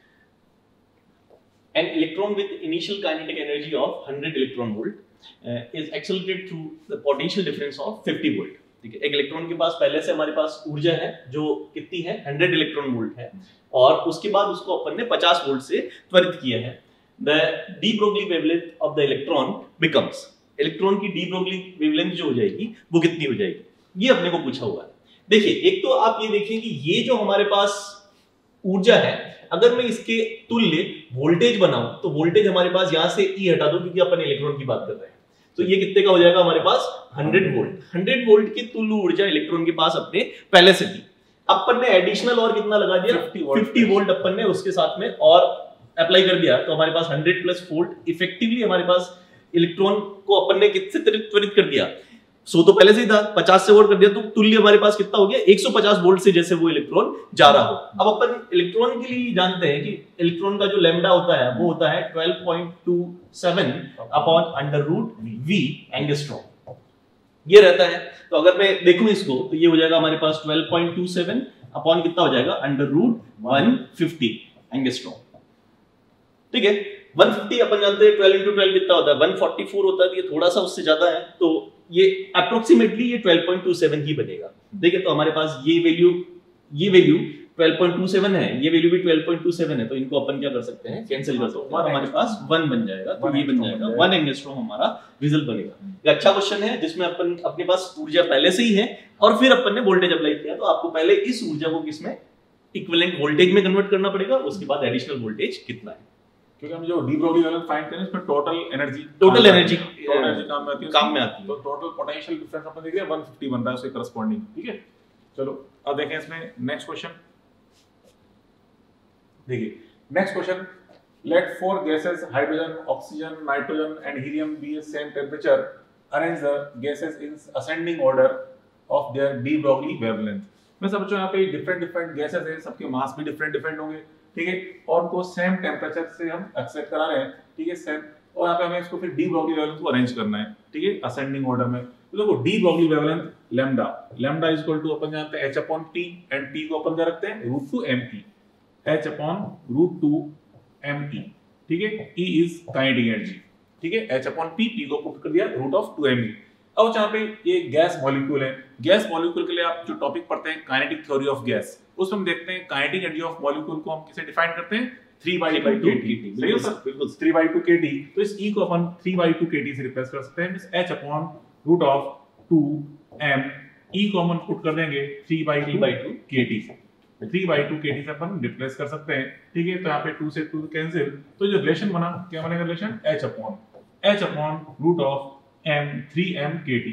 An electron with initial kinetic energy of 100 electron volt is accelerated through the potential difference of 50 volt, ठीक है। एक इलेक्ट्रॉन के पास पहले से हमारे पास ऊर्जा है जो कितनी है 100 इलेक्ट्रॉन वोल्ट है, और उसके बाद उसको अपन ने 50 वोल्ट से त्वरित किया है। The de Broglie wavelength of the electron becomes, electron की de Broglie wavelength जो हो जाएगी वो कितनी हो जाएगी, ये अपने को पूछा हुआ है। देखिए, एक तो आप ये देखें कि ये जो हमारे पास ऊर्जा है, अगर मैं इसके तुल्य वोल्टेज बनाऊं तो वोल्टेज हमारे पास यहां से ई हटा दो क्योंकि अपन इलेक्ट्रॉन की बात कर रहे हैं। तो ये कितने का हो जाएगा हमारे पास 100 वोल्ट। 100 वोल्ट की तुल्य ऊर्जा इलेक्ट्रॉन के पास अपने पहले से थी। अपन ने एडिशनल और कितना लगा दिया 50 वोल्ट अपन ने उसके साथ में और अप्लाई कर दिया, तो हमारे पास 100 प्लस वोल्ट इफेक्टिवली हमारे पास इलेक्ट्रॉन को अपन ने कितने त्वरित कर दिया। 100 तो पहले से ही था, 50 से वोल्ट कर दिया तो तुल्य हमारे पास कितना हो गया 150 वोल्ट से जैसे वो इलेक्ट्रॉन जा रहा हो। अब अपन इलेक्ट्रॉन के लिए जानते हैं कि इलेक्ट्रॉन का जो लैम्डा होता है वो होता है 12.27 upon under root v angstrom, ये रहता है। तो अगर मैं देखूं इसको तो ये हो जाएगा हमारे पास 12.27 अपॉन कितना हो जाएगा अंडर रूट 150 एंगस्ट्रॉम, ठीक है। 150 अपन जानते हैं 12 into 12 कितना होता है 144 होता है, ये थोड़ा सा उससे ज्यादा है, तो ये अप्रोक्सीमेटली ये 12.27 ही बनेगा। देखिए, तो हमारे पास ये वैल्यू 12.27 है, ये वैल्यू भी 12.27 है, तो इनको अपन क्या कर सकते हैं कैंसिल कर सकते हैं, हमारे पास 1 बन जाएगा। तो ये बन जाएगा 1 एंगस्ट्रॉम हमारा रिजल्ट बनेगा। ये अच्छा क्वेश्चन है जिसमें अपन अपने पास ऊर्जा पहले से ही है और फिर अपन ने वोल्टेज अप्लाई किया, तो आपको पहले इस ऊर्जा को किसमें इक्विवेलेंट वोल्टेज में कन्वर्ट करना पड़ेगा, उसके बाद एडिशनल वोल्टेज कितना है, क्योंकि हम जो डी ब्रॉगली वेवलेंथ फाइंड करें इसमें टोटल एनर्जी काम में आती है। तो टोटल पोटेंशियल डिफरेंस अपन देख रहे हैं 150 बन रहा है उसके करस्पॉन्डिंग, ठीक है। चलो अब देखें इसमें नेक्स्ट क्वेश्चन। देखिए next question, let 4 gases hydrogen, oxygen, nitrogen and helium be at same temperature, arrange the gases in ascending order of their de Broglie wavelength। मैं समझो यहाँ पे डिफरेंट गैसेस हैं, सबके मास भी डिफरेंट होंगे, ठीक है, और उनको सेम टेंपरेचर से हम एक्सेप्ट करा रहे हैं, ठीक है, सेम। और यहाँ पे हमें इसको फिर डी ब्रॉगली वेवलेंथ को अरेंज करना है, ठीक है, असेंडिंग ऑर्डर में। तो देखो de Broglie wavelength lambda is equal to अपन जानते हैं h upon p, and p को अपन क्या रखते हैं √2me, h अपॉन √2me, ठीक है। E इज काइनेटिक एनर्जी, ठीक है, h अपॉन p को पुट कर दिया √2me। अब जहाँ पे ये गैस मॉलिक्यूल है, गैस मॉलिक्यूल के लिए आप जो टॉपिक पढ़ते हैं काइनेटिक थ्योरी ऑफ गैस, उसमें हम देखते हैं काइनेटिक एनर्जी ऑफ मॉलिक्यूल को हम किसे डिफाइन करते हैं 3/2 kT, सही है सर, बिल्कुल 3/2 kT। तो इस E को अपन 3/2 kT से रिप्लेस कर सकते हैं, means h upon √2m, E को हम पुट कर देंगे 3/2 kT से, 3/2 kT से अपन रिप्लेस कर सकते हैं, ठीक है। तो यहाँ पे 2 से 2 कैंसिल, तो जो रिलेशन बना क्या बनेगा relation h upon √m 3m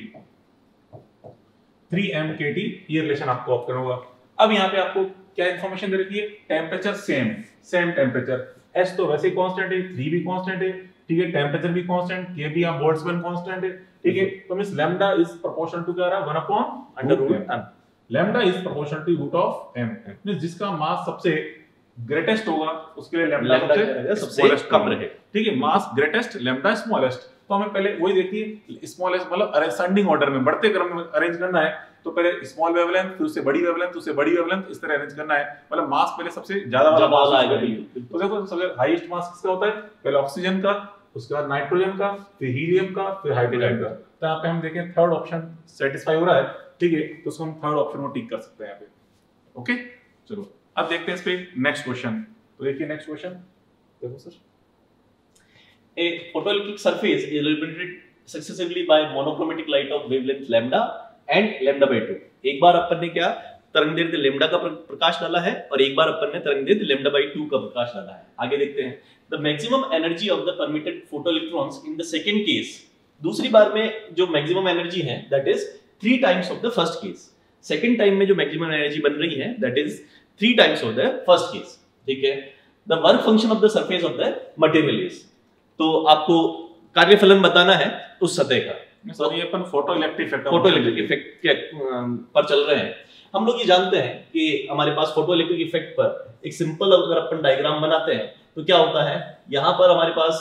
kT, ये रिलेशन आपको ऑप्ट करना होगा। अब यहाँ पे आपको क्या इंफॉर्मेशन दे रखी है, टेम्परेचर सेम टेम्परेचर, h तो वैसे ही कांस्टेंट है, 3 भी कांस्टेंट है, ठीक है, टेम्परेचर भी कांस्टेंट, k भी यहाँ बोल्ट्जमैन कांस्टेंट है, ठीक है। तो means lambda is proportional to क्या रहा 1 upon under root m, lambda is proportional to root of m, means जिसका मास सबसे ग्रेटेस्ट होगा उसके लिए लैम्डा सबसे कम रहेगा। ठीक है, मास ग्रेटेस्ट, लैम्डा स्मॉलेस्ट। तो हमें पहले वही देखिए स्मॉलेस्ट मतलब असेंडिंग ऑर्डर में बढ़ते क्रम में अरेंज करना है। तो पहले स्मॉल वेवलेंथ, फिर उससे बड़ी वेवलेंथ, उससे बड़ी वेवलेंथ, इस तरह अरेंज करना है। मतलब मास पहले सबसे ज्यादा वाला मास आएगा। तो देखो सबसे हाईएस्ट मास किसका होता है, पहले ऑक्सीजन का, उसके बाद नाइट्रोजन का, फिर हीलियम का, फिर हाइड्रोजन का। तो यहाँ पे हम देखें थर्ड ऑप्शन सेटिस्फाई हो रहा है। ठीक है, तो उसको हम थर्ड ऑप्शन को टिक कर सकते हैं यहाँ पे। ओके, चलो अब देखते हैं इस पे नेक्स्ट क्वेश्चन। तो देखिए नेक्स्ट क्वेश्चन देखो sir. A photoelectric surface is illuminated successively by monochromatic light of wavelength lambda and lambda by 2। एक बार अपन ने क्या तरंगदैर्घ्य लैम्डा का प्रकाश डाला है और एक बार अपन ने तरंगदैर्घ्य लैम्डा by 2 का प्रकाश डाला है। आगे देखते हैं। The maximum energy of the permitted photoelectrons in the second case, दूसरी बार में जो मैक्सिमम एनर्जी है that is 3 times of the first case। Second time में जो मैक्सिमम एनर्जी बन रही है that is 3 times of the first case। ठीक है। The work function of the surface of the material is, तो आपको कार्यफलन बताना है उस सतह का। तो ये अपन फोटो इलेक्ट्रिक इफेक्ट पर चल रहे हैं। हम लोग ये जानते हैं कि हमारे पास फोटो इलेक्ट्रिक इफेक्ट पर एक सिंपल अगर अपन डायग्राम बनाते हैं तो क्या होता है, यहाँ पर हमारे पास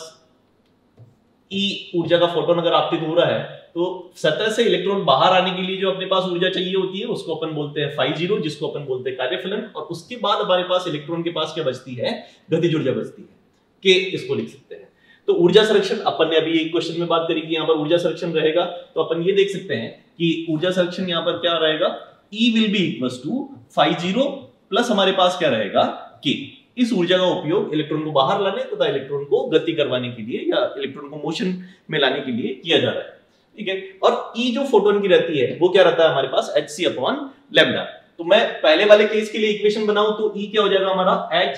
ई ऊर्जा का फोटोन अगर आपतित हो रहा है तो सतह से इलेक्ट्रॉन बाहर आने के लिए जो अपने पास ऊर्जा चाहिए होती है उसको अपन बोलते हैं φ0, जिसको अपन बोलते हैं कार्यफलन। और उसके बाद हमारे पास इलेक्ट्रॉन के पास क्या बचती है, गतिज ऊर्जा बचती है, के इसको लिख सकते हैं। तो ऊर्जा संरक्षण अपन ने अभी एक क्वेश्चन में बात करी कि यहाँ पर ऊर्जा संरक्षण रहेगा, तो अपन ये देख सकते हैं कि ऊर्जा संरक्षण यहाँ पर क्या रहेगा, E will be equals to φ0 plus हमारे पास क्या रहेगा K। इस ऊर्जा का उपयोग इलेक्ट्रॉन को बाहर लाने तथा इलेक्ट्रॉन को गति करवाने के लिए या इलेक्ट्रॉन को मोशन में लाने के लिए किया जा रहा है। ठीक है, और E जो फोटोन की रहती है वो क्या रहता है हमारे पास hc/λ। तो मैं पहले वाले केस के लिए इक्वेशन बनाऊं तो E क्या हो जाएगा हमारा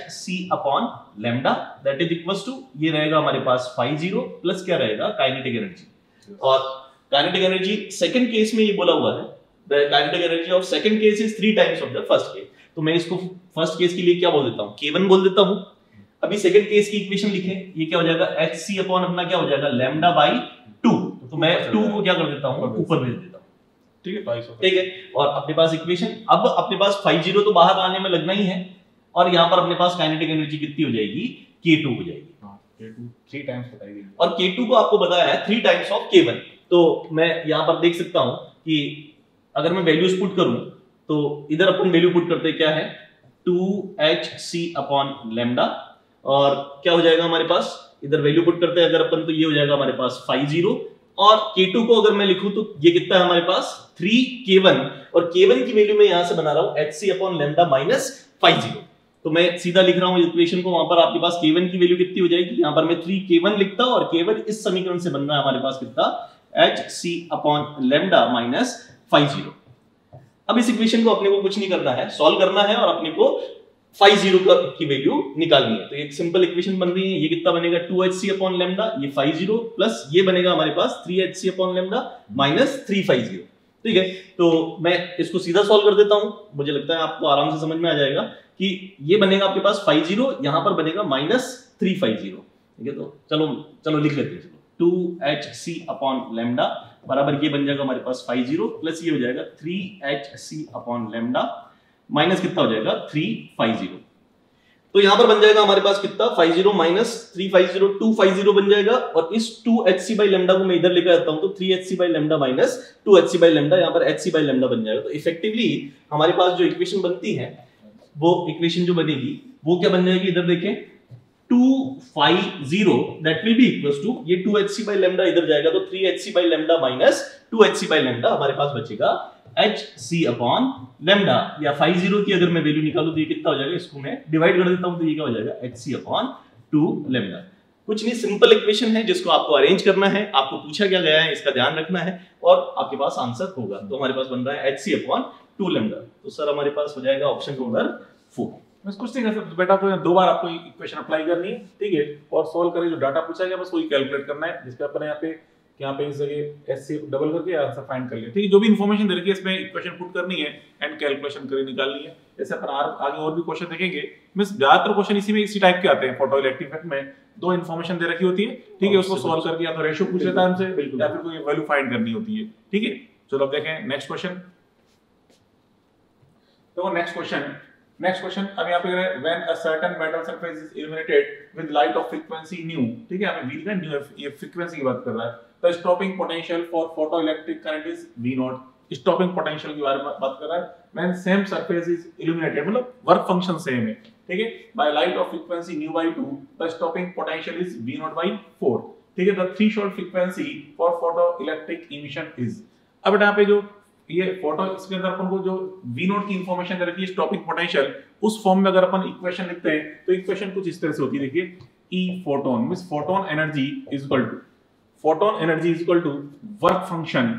hc/λ that is equals to ये रहेगा हमारे पास φ0 प्लस क्या रहेगा काइनेटिक एनर्जी। और काइनेटिक एनर्जी सेकंड केस में ये बोला हुआ है the kinetic energy of second case is 3 times of the first case. तो मैं इसको फर्स्ट केस के लिए क्या बोल देता हूं, k1 बोल देता हूं। अभी सेकंड केस की इक्वेशन लिखें, ये क्या हो जाएगा hc अपॉन अपना क्या हो जाएगा λ/2। तो मैं 2 को क्या कर देता हूं, ऊपर भेज देता हूं। ठीक है, ठीक है। और अपने पास इक्वेशन, अब अपने पास φ0 तो बाहर आने में लगना ही है और यहाँ पर अपने पास काइनेटिक एनर्जी कितनी हो जाएगी, k2 हो जाएगी। k2 3 टाइम्स बताई गई और k2 को आपको बताया है 3 टाइम्स ऑफ k1। तो मैं यहाँ पर देख सकता हूं कि अगर मैं वैल्यूज पुट करूं तो इधर अपन वैल्यू पुट करते क्या है 2hc/λ और क्या हो जाएगा हमारे पास, इधर वैल्यू पुट करते हैं अगर अपन तो ये हो जाएगा हमारे पास φ0 और k2 को अगर मैं लिखूं तो ये कितना है हमारे पास 3k1 और k1 की वैल्यू मैं यहां से बना रहा हूं hc/λ माइनस φ0। तो मैं सीधा लिख रहा हूं इक्वेशन को, वहां पर आपके पास k1 की वैल्यू कितनी हो जाएगी, यहां पर मैं 3k1 लिखता हूं और k1 इस समीकरण से बन रहा है हमारे पास कितना hc/λ माइनस φ0। अब इस इक्वेशन को अपने को कुछ नहीं करना है, सॉल्व करना है और अपने को φ0 की वैल्यू निकालनी है। तो एक सिंपल इक्वेशन बन रही है, ये कितना बनेगा 2hc/λ, ये φ0 प्लस ये बनेगा हमारे पास 3hc/λ माइनस 3φ0। ठीक है, तो मैं इसको सीधा सॉल्व कर देता हूं, मुझे लगता है आपको आराम से समझ में आ जाएगा कि ये बनेगा आपके पास φ0, यहां पर बनेगा माइनस 3φ0। ठीक है, तो चलो लिख लेते हैं। 2hc/λ बराबर ये बन जाएगा हमारे पास φ0 प्लस ये हो जाएगा 3hc/λ माइनस कितना हो जाएगा 3φ0। तो यहां पर बन जाएगा हमारे पास कितना φ0 माइनस 3φ0, 2φ0 बन जाएगा और इस 2hc/λ को मैं इधर लेकर आता हूं तो 3hc/λ माइनस 2hc/λ, यहां पर hc/λ बन जाएगा। तो इफेक्टिवली हमारे पास जो इक्वेशन बनती है वो इक्वेशन जो बनेगी वो क्या बन जाएगी, इधर देखें 2φ0 that will be equals to ये 2hc/λ इधर जाएगा तो 3hc/λ माइनस 2hc/λ हमारे पास बचेगा hc/λ या φ0 की अगर मैं वैल्यू निकालूं तो ये कितना हो जाएगा, इसको मैं डिवाइड कर देता हूं तो ये क्या हो जाएगा hc/2λ। कुछ नहीं, सिंपल इक्वेशन है जिसको आपको अरेंज करना है, आपको पूछा क्या गया है इसका ध्यान रखना है और आपके पास आंसर होगा। तो हमारे पास बन रहा है hc/2λ। तो सर हमारे पास हो जाएगा ऑप्शन नंबर 4। बस कुछ नहीं कर सकते बेटा, तो दो बार आपको इक्वेशन अप्लाई करनी है। ठीक है, और सॉल्व करके जो डाटा पूछा गया बस वही कैलकुलेट करना है, जिसके अपन यहाँ पे इस जगह एस से डबल करके आंसर फाइंड कर लिया। ठीक है, जो भी इन्फॉर्मेशन दे रखी है इसमें इक्वेशन पुट करनी है एंड कैलकुलेशन करके निकालनी है। जैसे अपन आगे और भी क्वेश्चन देखेंगे, मिस ज्यादातर क्वेश्चन इसी टाइप के आते हैं। फोटो इलेक्ट्रिक इफेक्ट में 2 इन्फॉर्मेशन दे रखी होती है। ठीक है, उसको सॉल्व करके या तो रेशियो पूछ लेता है हमसे या फिर कोई वैल्यू फाइंड करनी होती है। ठीक है, चलो अब देखें नेक्स्ट क्वेश्चन। देखो नेक्स्ट क्वेश्चन, नेक्स्ट क्वेश्चन अब यहाँ पे when a certain metal surface is illuminated with light of frequency nu, ठीक है, हमें वी का न्यू, ये फ्रीक्वेंसी की बात कर रहा है, तो stopping potential for photoelectric current is V naught, stopping potential के बारे में बात कर रहा है when same surface is illuminated, मतलब वर्क फंक्शन सेम है, ठीक है, by light of frequency nu by 2 the stopping potential is V naught by 4, ठीक है, the threshold frequency for photoelectric emission is. अब यहाँ पे जो ये फोटो, इसके अंदर अपन को जो V नोट की इंफॉर्मेशन दे रखी है स्टॉपिंग पोटेंशियल, उस फॉर्म में अगर अपन इक्वेशन लिखते हैं तो इक्वेशन कुछ इस तरह से होती है, देखिए E photon means photon energy is equal to, photon energy is equal to work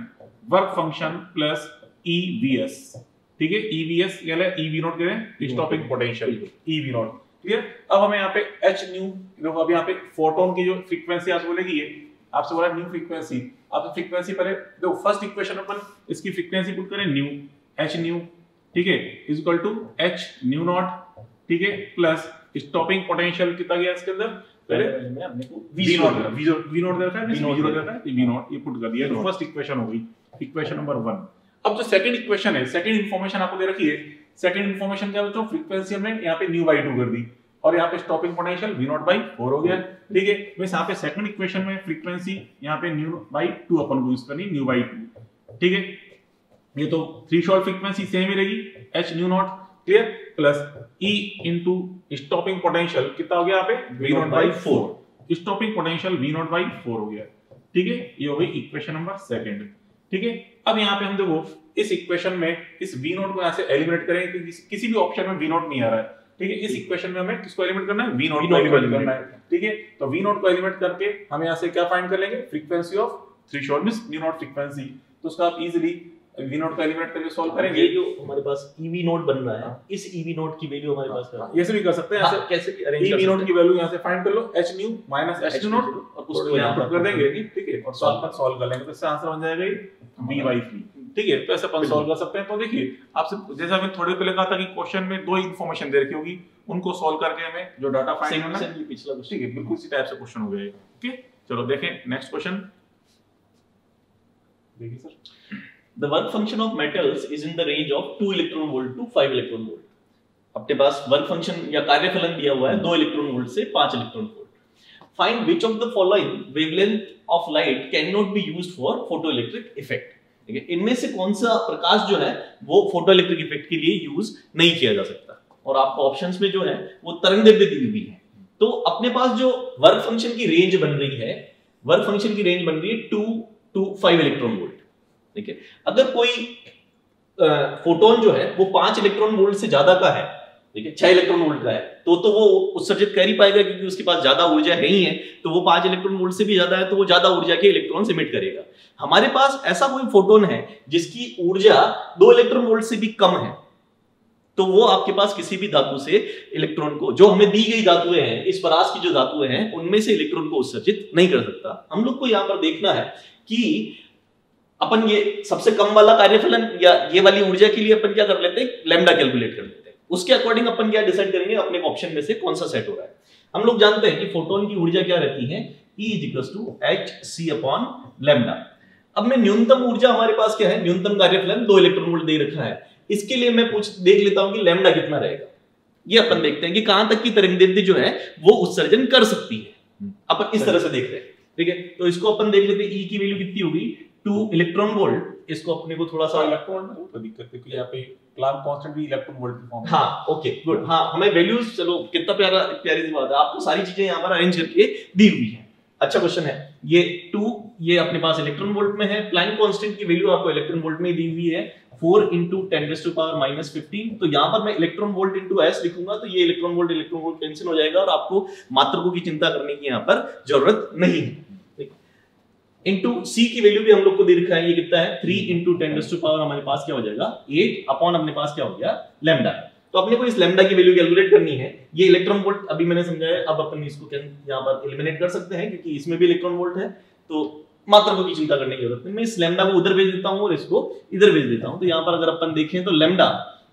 function plus EVS, ठीक है, EVS यानी EV नोट कह रहे हैं stopping potential, EV naught, clear. अब हमें यहाँ पे h न्यू, देखो अब यहाँ पे फोटोन की जो फ्रीक्वेंसी आपसे बोलेगी, ये आपसे बोला न्यू फ्रीक्वेंसी, आप फ्रीक्वेंसी पहले देखो फर्स्ट इक्वेशन अपन इसकी फ्रीक्वेंसी पुट करें न्यू, h न्यू, ठीक है, is equal to h nu not, ठीक है, प्लस स्टॉपिंग पोटेंशियल कितना गया इसके अंदर, पहले में हमने को v नॉट दे रखा है, v नॉट ये पुट कर दिया, तो फर्स्ट इक्वेशन हो गई इक्वेशन नंबर 1। अब जो सेकंड इक्वेशन है, सेकंड इंफॉर्मेशन आपको दे रखी है, सेकंड इंफॉर्मेशन क्या बच्चों, फ्रीक्वेंसी हमने यहाँ पे न्यू बाय 2 कर दी और यहाँ पे stopping potential v naught by 4 हो गया, ठीक है, बस यहाँ पे सेकंड इक्वेशन में फ्रीक्वेंसी यहाँ पे न्यू बाय 2 अपन को यूज करनी, न्यू बाय 2, ठीक है, ये तो थ्रेशोल्ड फ्रीक्वेंसी सेम ही रहेगी h nu naught, clear, plus E into stopping potential कितना हो गया यहाँ पे v naught by 4, stopping potential v naught by 4 हो गया, ठीक है, ये हो गई इक्वेशन नंबर सेकंड, ठीक है। अब यहाँ पे हम देखो इस इक्वेशन में इस v नॉट को यहाँ से एलिमिनेट करेंगे क्योंकि किसी भी ऑप्शन में v नॉट नहीं आ रहा है, ठीक है, इस इक्वेशन में हमें किसको एलिमिनेट करना है, v नॉट को एलिमिनेट करना है, ठीक है, तो v नॉट को एलिमिनेट करके हम यहाँ से क्या फाइंड कर लेंगे, frequency of threshold means nu naught frequency, तो उसका आप इजीली v नॉट को एलिमिनेट करके सॉल्व करेंगे। ये जो हमारे पास EV नोट बन रहा है, इस EV नोट की वैल्यू हमारे पास है, ऐसे भी कर सकते हैं, ऐसे कैसे भी अरेंज EV नोट की वैल्यू यहाँ से फाइंड कर लो, h nu minus h nu not और उसको यहाँ पर कर देंगे, ठीक है, और सॉल्व कर लेंगे, तो इसका आंसर बन जाएगा v बाय 3, ठीक है, तो ऐसे अपन सॉल्व कर सकते हैं। तो देखिए आपसे जैसा मैंने थोड़ी पहले कहा था कि क्वेश्चन में दो इंफॉर्मेशन दे रखी होगी, उनको सॉल्व करके हमें जो डाटा फाइंड करना है, पिछला क्वेश्चन, ठीक है, बिल्कुल इसी टाइप से क्वेश्चन हो गया, ओके, चलो देखें नेक्स्ट क्वेश्चन, देखिए sir, The work function of metals is in the range of 2 electron volt to 5 electron volt. अपने पास वर्क फंक्शन या कार्यफलन दिया हुआ है 2 इलेक्ट्रॉन वोल्ट से 5 electron volt. Find which of the following wavelength of light cannot be used for photoelectric effect। ठीक है, इनमें से कौन सा प्रकाश जो है वो फोटोइलेक्ट्रिक इफेक्ट के लिए यूज नहीं किया जा सकता, और आपको ऑप्शंस में जो है वो तरंगदैर्घ्य दी हुई है। तो अपने पास जो वर्क फंक्शन की रेंज बन रही है, वर्क फंक्शन की रेंज बन रही है 2 to 5 इलेक्ट्रॉन वोल्ट, ठीक है। अगर कोई फोटोन जो है वो 5 इलेक्ट्रॉन वोल्ट से ज्यादा का है, ठीक है, 6 इलेक्ट्रॉन वोल्ट का है, तो वो उत्सर्जित कर ही पाएगा क्योंकि उसके पास ज्यादा ऊर्जा है ही है, तो वो 5 इलेक्ट्रॉन वोल्ट से भी ज्यादा है तो वो ज्यादा ऊर्जा के इलेक्ट्रॉन एमिट करेगा। हमारे पास ऐसा कोई फोटोन है जिसकी ऊर्जा 2 इलेक्ट्रॉन वोल्ट से भी कम है, तो वो आपके पास किसी भी धातु से इलेक्ट्रॉन को, जो हमें दी गई धातुएं हैं, इस परास की जो धातुएं हैं, उनमें से इलेक्ट्रॉन को उत्सर्जित नहीं कर सकता। हम लोग को यहां पर देखना है कि अपन ये सबसे कम वाला कार्यफलन या ये वाली ऊर्जा के लिए अपन क्या कर लेते हैं, लैम्डा कैलकुलेट कर लेते हैं, उसके अकॉर्डिंग अपन क्या डिसाइड करेंगे अपने ऑप्शन में से कौन सा सेट हो रहा है। हम लोग जानते हैं कि फोटोन की ऊर्जा क्या रहती है, E = hc/λ। अब मैं न्यूनतम ऊर्जा हमारे पास क्या है, न्यूनतम कार्यफलन 2 इलेक्ट्रॉन वोल्ट दे रखा है, इसके लिए मैं देख लेता हूं कि लैम्डा कितना रहेगा। ये अपन देखते हैं कि कहां तक की तरंगदैर्घ्य जो है वो उत्सर्जन कर सकती है, अपन इस तरह से देखते हैं, ठीक है। तो इसको अपन देख लेते हैं, E की वैल्यू कितनी होगी 2 इलेक्ट्रॉन वोल्ट। इसको अपने को थोड़ा सा इलेक्ट्रॉन तो दिक्कत है कि यहाँ पे प्लांक कांस्टेंट भी इलेक्ट्रॉन वोल्ट की फॉर्म में, हाँ ओके गुड, हाँ हमें वैल्यूज, चलो कितना प्यारी सी बात है, आपको सारी चीजें यहाँ पर अरेंज करके दी हुई है। अच्छा क्वेश्चन है ये 2, ये अपने पास इलेक्ट्रॉन वोल्ट में है, प्लैंक कांस्टेंट की वैल्यू आपको इलेक्ट्रॉन वोल्ट में दी हुई है 4 × 10⁻⁻15। तो यहाँ पर मैं इलेक्ट्रॉन वोल्ट इंटू एस लिखूंगा, तो ये इलेक्ट्रॉन वोल्ट कैंसिल हो जाएगा और आपको मात्रकों की चिंता करने की यहाँ पर जरूरत नहीं है। इंटू सी की वैल्यू भी हम लोग को दे रखा है, ये कितना है 3 × 10⁻, हमारे पास क्या हो जाएगा 8 अपॉन अपने पास क्या हो गया लैम्डा। तो अपने को इस लैम्डा की वैल्यू कैलकुलेट करनी है। ये इलेक्ट्रॉन वोल्ट अभी मैंने समझाया, अब अपन इसको यहाँ पर एलिमिनेट कर सकते हैं क्योंकि इसमें भी इलेक्ट्रॉन वोल्ट है, तो मात्रकों की चिंता करने की जरूरत नहीं। मैं इस लैम्डा को उधर भेज देता हूँ और इसको इधर भेज देता हूँ। तो यहाँ पर अगर अपन देखें तो लैम्डा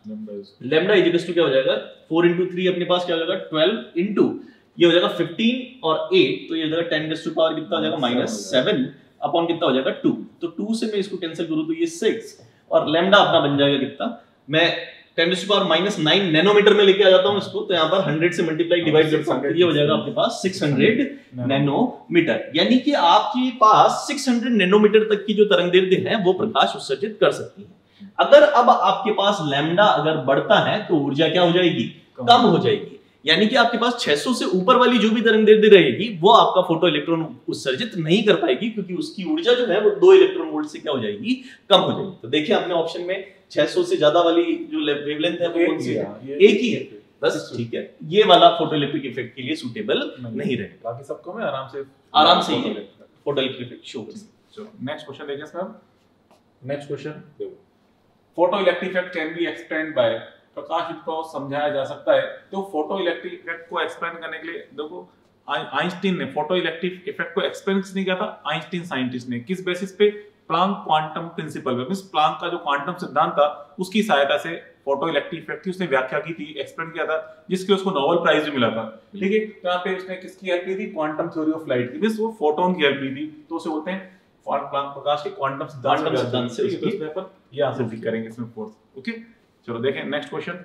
इज क्या हो जाएगा 4 × 3 अपने पास क्या हो जाएगा 12 इंटू ये हो जाएगा 15 और 8, तो ये हो जाएगा 10⁻, कितना हो जाएगा -7 अपॉन कितना हो जाएगा 2। तो 2 से मैं इसको कैंसिल करूं तो ये 6 और लैम्डा अपना बन जाएगा कितना, मैं 10⁻⁹ नैनोमीटर में लेके आ जाता हूं इसको, तो यहाँ पर 100 से मल्टीप्लाई डिवाइड करता हूं, ये हो जाएगा आपके पास 600 नैनोमीटर। यानी कि आपके पास 600 नैनोमीटर तक की जो तरंगदैर्ध्य है वो प्रकाश उत्सर्जित कर सकती है। अगर अब आपके पास लैम्डा अगर बढ़ता है तो ऊर्जा क्या हो जाएगी, कम हो जाएगी। यानी कि आपके पास 600 से ऊपर वाली जो भी तरंगदैर्ध्य रहेगी वो आपका फोटो इलेक्ट्रॉन उत्सर्जित नहीं कर पाएगी, क्योंकि उसकी ऊर्जा जो है वो 2 इलेक्ट्रॉन वोल्ट से क्या हो जाएगी, कम हो जाएगी। तो देखिए आपने ऑप्शन में 600 से ज्यादा वाली जो वेवलेंथ है वो कौन सी है, एक ही है बस, ठीक है। ये वाला फोटो इलेक्ट्रिक इफेक्ट के लिए सूटेबल नहीं रहेगा, बाकी सबको मैं आराम से फोटो इलेक्ट्रिक इफेक्ट शो कर सकते हैं। नेक्स्ट क्वेश्चन देखिए सर, नेक्स्ट क्वेश्चन देखो, photo electric effect can be explained by, प्रकाश को समझाया जा सकता है। तो फोटो इलेक्ट्रिक इफेक्ट को एक्सप्लेन करने के लिए देखो आइंस्टीन ने फोटो इलेक्ट्रिक इफेक्ट को एक्सप्लेन नहीं किया था, आइंस्टीन साइंटिस्ट ने, किस बेसिस पे, प्लांक क्वांटम प्रिंसिपल पे, मींस प्लांक का जो क्वांटम सिद्धांत था उसकी सहायता से फोटो इलेक्ट्रिक इफेक्ट की उसने व्याख्या की थी, एक्सप्लेन किया था, जिसके उसको नोबेल प्राइज भी मिला था। ठीक है, तो यहाँ पे उसने किसकी हेल्प ली थी, क्वांटम थ्योरी ऑफ लाइट की, मींस वो फोटोन की हेल्प ली थी, तो उसे बोलते हैं प्लांक प्रकाश के क्वांटम सिद्धांत से। इसमें पर ये आंसर ठीक करेंगे इसमें फोर्थ। ओके, चलो देखें नेक्स्ट क्वेश्चन।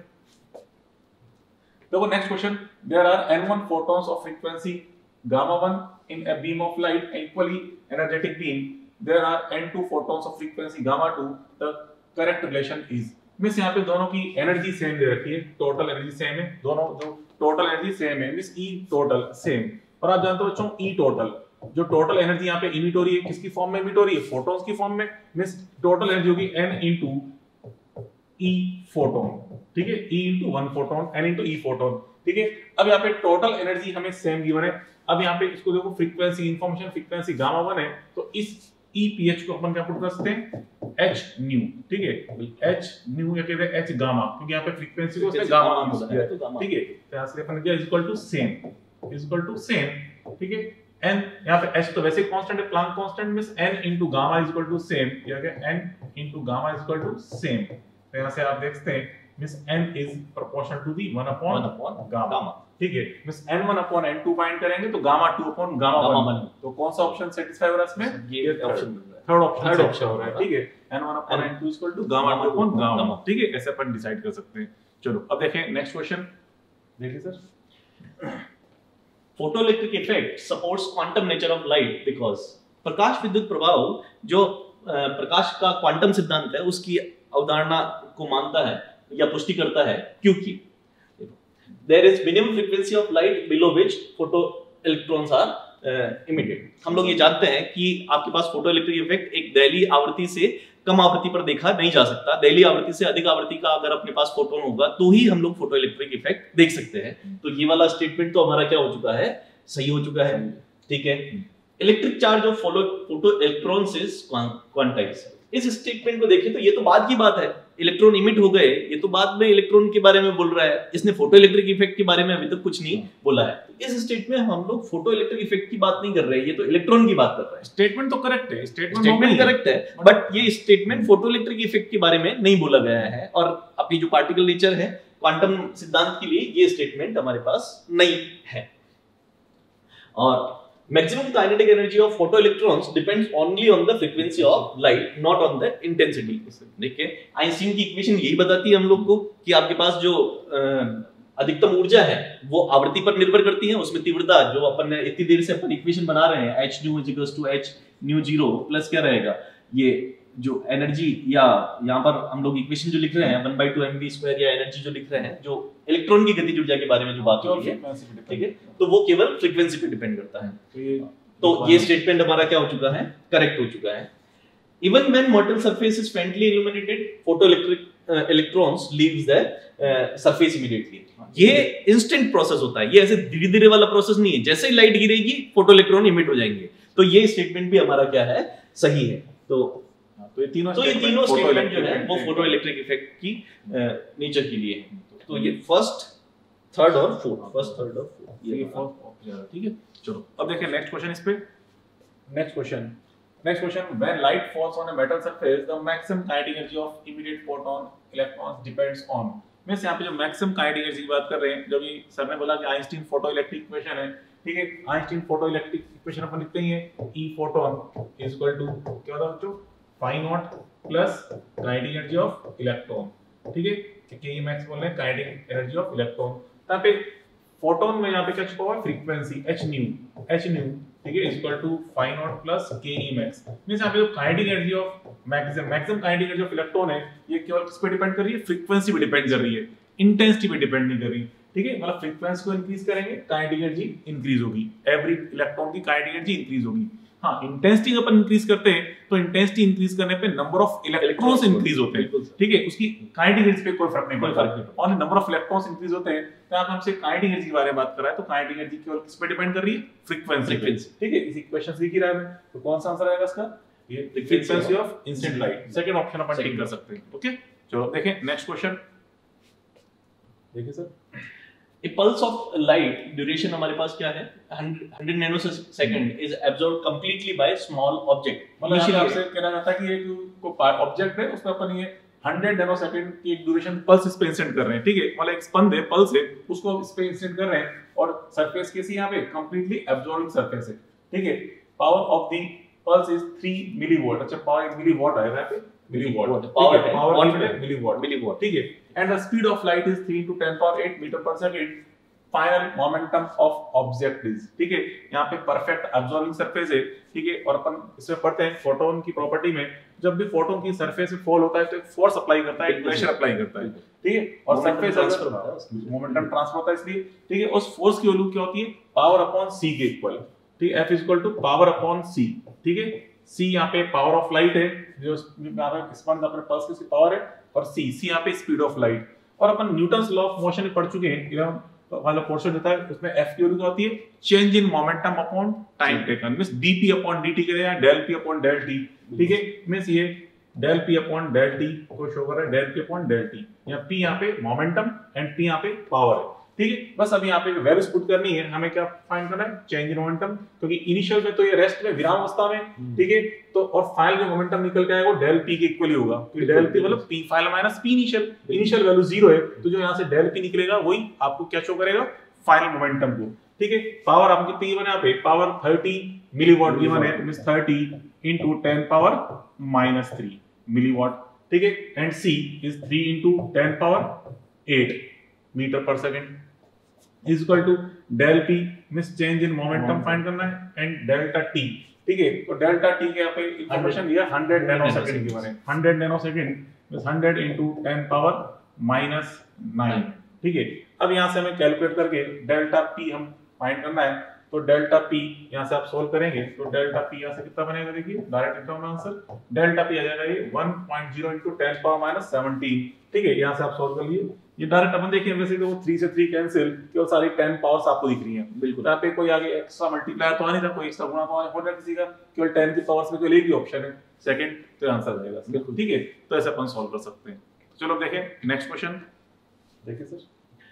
देखो next question, there are n1 photons of frequency gamma 1 in a beam of light, equally energetic beam, there are n2 photons of frequency gamma 2, the correct relation is, means यहाँ पे दोनों की energy same दे रखी है, total energy same है, दोनों जो total energy same है, मींस E टोटल सेम। और आप जानते हो बच्चों E टोटल, जो टोटल एनर्जी यहाँ पे इमिट हो रही है, किसकी फॉर्म में इमिट हो रही है, फोटॉन्स की फॉर्म में, मींस टोटल एनर्जी होगी n into E फोटोन, ठीक है, E into 1 photon, n into E photon, ठीक है। अब यहाँ पे टोटल एनर्जी हमें सेम गिवन है। अब यहाँ पे इसको देखो, फ्रीक्वेंसी इंफॉर्मेशन फ्रीक्वेंसी गामा 1 है, तो इस EPH को अपन क्या पुट कर सकते हैं, h न्यू, ठीक है, h न्यू या कहते हैं h गामा, क्योंकि यहाँ पे फ्रीक्वेंसी को उसने गामा यूज किया है, ठीक है। तो यहाँ से अपन क्या इज इक्वल टू सेम, ठीक है। n यहाँ पे h तो वैसे कांस्टेंट है, Planck constant, means n into gamma is equal to same, या क्या n into gamma is equal to same. तो यहाँ से आप देख सकते हैं means n is proportional to the 1 upon gamma, ठीक है, means n1 upon n2 find करेंगे तो गामा 2 upon गामा 1, तो कौन सा ऑप्शन सेटिस्फाई हो रहा है इसमें, ये ऑप्शन थर्ड ऑप्शन हो रहा है, ठीक है, n1 upon n2 equal to gamma 2 upon gamma, ठीक है, ऐसे अपन डिसाइड कर सकते हैं। चलो अब देखें नेक्स्ट क्वेश्चन, देखिए sir, photo electric effect supports quantum nature of light because, प्रकाश विद्युत प्रभाव जो प्रकाश का क्वांटम सिद्धांत है उसकी अवधारणा को मानता है या पुष्टि करता है, क्योंकि there is minimum frequency of light below which photo electrons are emitted। हम लोग ये जानते हैं कि आपके पास फोटो इलेक्ट्रिक इफेक्ट एक दहली आवृत्ति से कम आवृत्ति पर देखा नहीं जा सकता, दहली आवृत्ति से अधिक आवृत्ति का अगर अपने पास फोटोन होगा तो ही हम लोग फोटो इलेक्ट्रिक इफेक्ट देख सकते हैं। तो ये वाला स्टेटमेंट तो हमारा क्या हो चुका है, सही हो चुका है, ठीक है। Electric charge of photo electrons is quantized, इस स्टेटमेंट को देखें तो ये तो बाद की बात है, इलेक्ट्रॉन इमिट हो गए, ये तो बाद में इलेक्ट्रॉन के बारे में बोल रहा है, इसने फोटो इलेक्ट्रिक इफेक्ट के बारे में अभी तक कुछ नहीं बोला है। इस स्टेटमेंट में हम लोग फोटो इलेक्ट्रिक इफेक्ट की बात नहीं कर रहे हैं, ये तो इलेक्ट्रॉन की बात कर रहा है। स्टेटमेंट तो करेक्ट है, स्टेटमेंट करेक्ट है, बट ये स्टेटमेंट फोटो इलेक्ट्रिक इफेक्ट के बारे में नहीं बोला गया है, और अपनी जो पार्टिकल नेचर है क्वांटम सिद्धांत के लिए ये स्टेटमेंट हमारे पास नहीं है। और maximum kinetic energy of photoelectrons depends only on the frequency of light, not on the intensity। देखिए आइंस्टीन की इक्वेशन यही बताती है हम लोग को कि आपके पास जो अधिकतम ऊर्जा है वो आवृत्ति पर निर्भर करती है, उसमें तीव्रता जो अपन इतनी देर से अपन इक्वेशन बना रहे हैं h nu h nu 0 plus क्या रहेगा, ये जो एनर्जी या यहाँ पर हम लोग इक्वेशन जो लिख रहे हैं 1/2 mv² या एनर्जी जो लिख रहे हैं, जो इलेक्ट्रॉन की गतिज ऊर्जा के बारे में जो बात हो रही है, ठीक है, तो वो केवल फ्रीक्वेंसी पे डिपेंड करता है। तो ये स्टेटमेंट हमारा क्या हो चुका है, करेक्ट हो चुका है। Even when metal surface is faintly illuminated, photoelectric electrons leaves the surface immediately. ये इंस्टेंट प्रोसेस होता है, ये ऐसे धीरे धीरे वाला प्रोसेस नहीं है, जैसे ही लाइट गिरेगी फोटो इलेक्ट्रॉन इमिट हो जाएंगे। तो ये स्टेटमेंट भी हमारा क्या है, सही है। तो ये तीनों स्टेटमेंट जो है वो फोटो इलेक्ट्रिक इफेक्ट की नेचर के लिए है। तो ये फर्स्ट थर्ड और फोर्थ ये ठीक है। चलो अब देखें नेक्स्ट क्वेश्चन इस पे। Next question when light falls on a metal surface the maximum kinetic energy of immediate photon electrons depends on, means यहां पे जो मैक्सिमम काइनेटिक एनर्जी की बात कर रहे हैं, जब ये सर ने बोला कि आइंस्टीन फोटो इलेक्ट्रिक इक्वेशन है, ठीक है, आइंस्टीन फोटो इलेक्ट्रिक इक्वेशन अपन लिखते हैं E photon is equal to क्या होता है बच्चों, phi naught plus kinetic energy of electron, ठीक है। के मैक्स बोल रहे हैं काइनेटिक एनर्जी ऑफ इलेक्ट्रॉन। यहाँ पे फोटोन में यहाँ पे क्या छुपा हुआ है, फ्रीक्वेंसी h न्यू, ठीक है, equal to phi naught plus K E max. Means यहाँ पे जो kinetic energy of maximum kinetic energy of electron है, ये केवल किस पे डिपेंड कर रही है, फ्रीक्वेंसी पे डिपेंड कर रही है, इंटेंसिटी पे डिपेंड नहीं कर रही, ठीक है। मतलब फ्रीक्वेंसी को इंक्रीज करेंगे काइनेटिक एनर्जी इंक्रीज होगी, एवरी इलेक्ट्रॉन की काइनेटिक एनर्जी इंक्रीज होगी। हाँ, इंटेंसिटी अपन इंक्रीज करते हैं तो इंटेंसिटी इंक्रीज करने पे नंबर ऑफ इलेक्ट्रॉन्स इंक्रीज होते हैं, ठीक है, उसकी काइनेटिक एनर्जी पे कोई फर्क नहीं पड़ता। और नंबर ऑफ इलेक्ट्रॉन्स इंक्रीज होते हैं तो आप हमसे काइनेटिक एनर्जी के बारे में बात कर रहा है, तो काइनेटिक एनर्जी केवल किस पे डिपेंड कर रही है, फ्रीक्वेंसी पे, ठीक है। इस इक्वेशन से लिख ही रहा है, तो कौन सा आंसर आएगा इसका, ये frequency of incident light, second option अपन टिक कर सकते हैं। ओके, चलो देखें नेक्स्ट क्वेश्चन, देखिए sir. A pulse of light duration हमारे पास क्या है, 100 nanosecond is absorbed completely by small object। मतलब आपसे कहना चाहता है कि एक को ऑब्जेक्ट है, उसमें अपन ये 100 नैनोसेकंड की एक ड्यूरेशन पल्स इस पे इंसिडेंट कर रहे हैं, ठीक है। मतलब एक स्पंद है, पल्स है, उसको इस पे इंसिडेंट कर रहे हैं, और सरफेस कैसी यहाँ पे कंप्लीटली एब्जॉर्बिंग सरफेस है, ठीक है। Power of the pulse is 3 milliwatt. अच्छा, पावर 1 मिलीवॉट है यहाँ पे, मिलीवॉट पावर 1 मिलीवॉट, ठीक है। And the speed of light is 3 × 10⁸ metre per second. Final momentum of object is, ठीक है। यहाँ पे परफेक्ट एब्जॉर्बिंग सरफेस है, ठीक है। और अपन इसमें पढ़ते हैं फोटोन की प्रॉपर्टी में, जब भी फोटोन की सरफेस पे फॉल होता है तो एक फोर्स अप्लाई करता है, एक प्रेशर अप्लाई करता है, ठीक है। और सरफेस मोमेंटम ट्रांसफर होता है इसलिए, ठीक है। उस फोर्स की वैल्यू क्या होती है, पावर अपॉन c के इक्वल, ठीक है। F equal to power upon c, ठीक है। c यहाँ पे पावर ऑफ लाइट है, जो यहाँ पे स्पंद अपने पल्स की पावर है, और c यहाँ पे स्पीड ऑफ लाइट। और अपन न्यूटन्स लॉ ऑफ मोशन में पढ़ चुके हैं, वाला पोर्शन देता है, उसमें f की वैल्यू क्या होती है, change in momentum upon time taken, means dp upon dt के या del p upon del t, ठीक है। मींस ये del p upon del t को शो कर रहा है, del p upon del t। यहाँ p यहाँ पे मोमेंटम एंड t यहाँ पे पावर है, ठीक है। बस अब यहाँ पे वैल्यूज पुट करनी है, हमें क्या फाइंड करना है, चेंज इन मोमेंटम, क्योंकि इनिशियल में तो ये रेस्ट में विराम अवस्था में, ठीक है। तो और फाइनल जो मोमेंटम निकल के आएगा वो del p के इक्वल ही होगा, तो del p मतलब p final minus p initial, initial value 0 है, तो जो यहाँ से del p निकलेगा वही आपको क्या शो करेगा, फाइनल मोमेंटम को, ठीक है। पावर आपकी कितनी गिवन है यहाँ पे, पावर 30 मिलीवॉट गिवन है, मींस 30 × 10⁻³ मिलीवॉट, ठीक है। And c is 3 × 10⁸ metre per second is equal to del p, means change in momentum find करना है, एंड डेल्टा t, ठीक है। तो डेल्टा t के यहाँ पे इंफॉर्मेशन दिया 100 नैनोसेकंड गिवन है, 100 नैनोसेकंड मींस 100 × 10⁻⁹, ठीक है। अब यहाँ से हमें कैलकुलेट करके डेल्टा p हम फाइंड करना है, तो डेल्टा p यहाँ से आप सोल्व करेंगे तो डेल्टा p यहाँ से कितना बनेगा, देखिए डायरेक्ट लिखता हूँ मैं आंसर, डेल्टा p आ जाएगा ये 1.0 × 10⁻17, ठीक है। यहाँ से आप सोल्व कर लिए, ये डायरेक्ट अपन देखिए वैसे तो 3 से 3 कैंसिल, केवल सारी 10 पावर्स आपको दिख रही हैं, बिल्कुल। यहाँ पे कोई आगे एक्स्ट्रा मल्टीप्लायर तो नहीं था, कोई एक्स्ट्रा गुणा तो हो रहा किसी का, केवल 10 की पावर्स में केवल एक ही ऑप्शन है सेकंड, तो आंसर आ जाएगा, बिल्कुल, ठीक है। तो ऐसे अपन सॉल्व कर सकते हैं। चलो देखें नेक्स्ट क्वेश्चन, देखिए sir.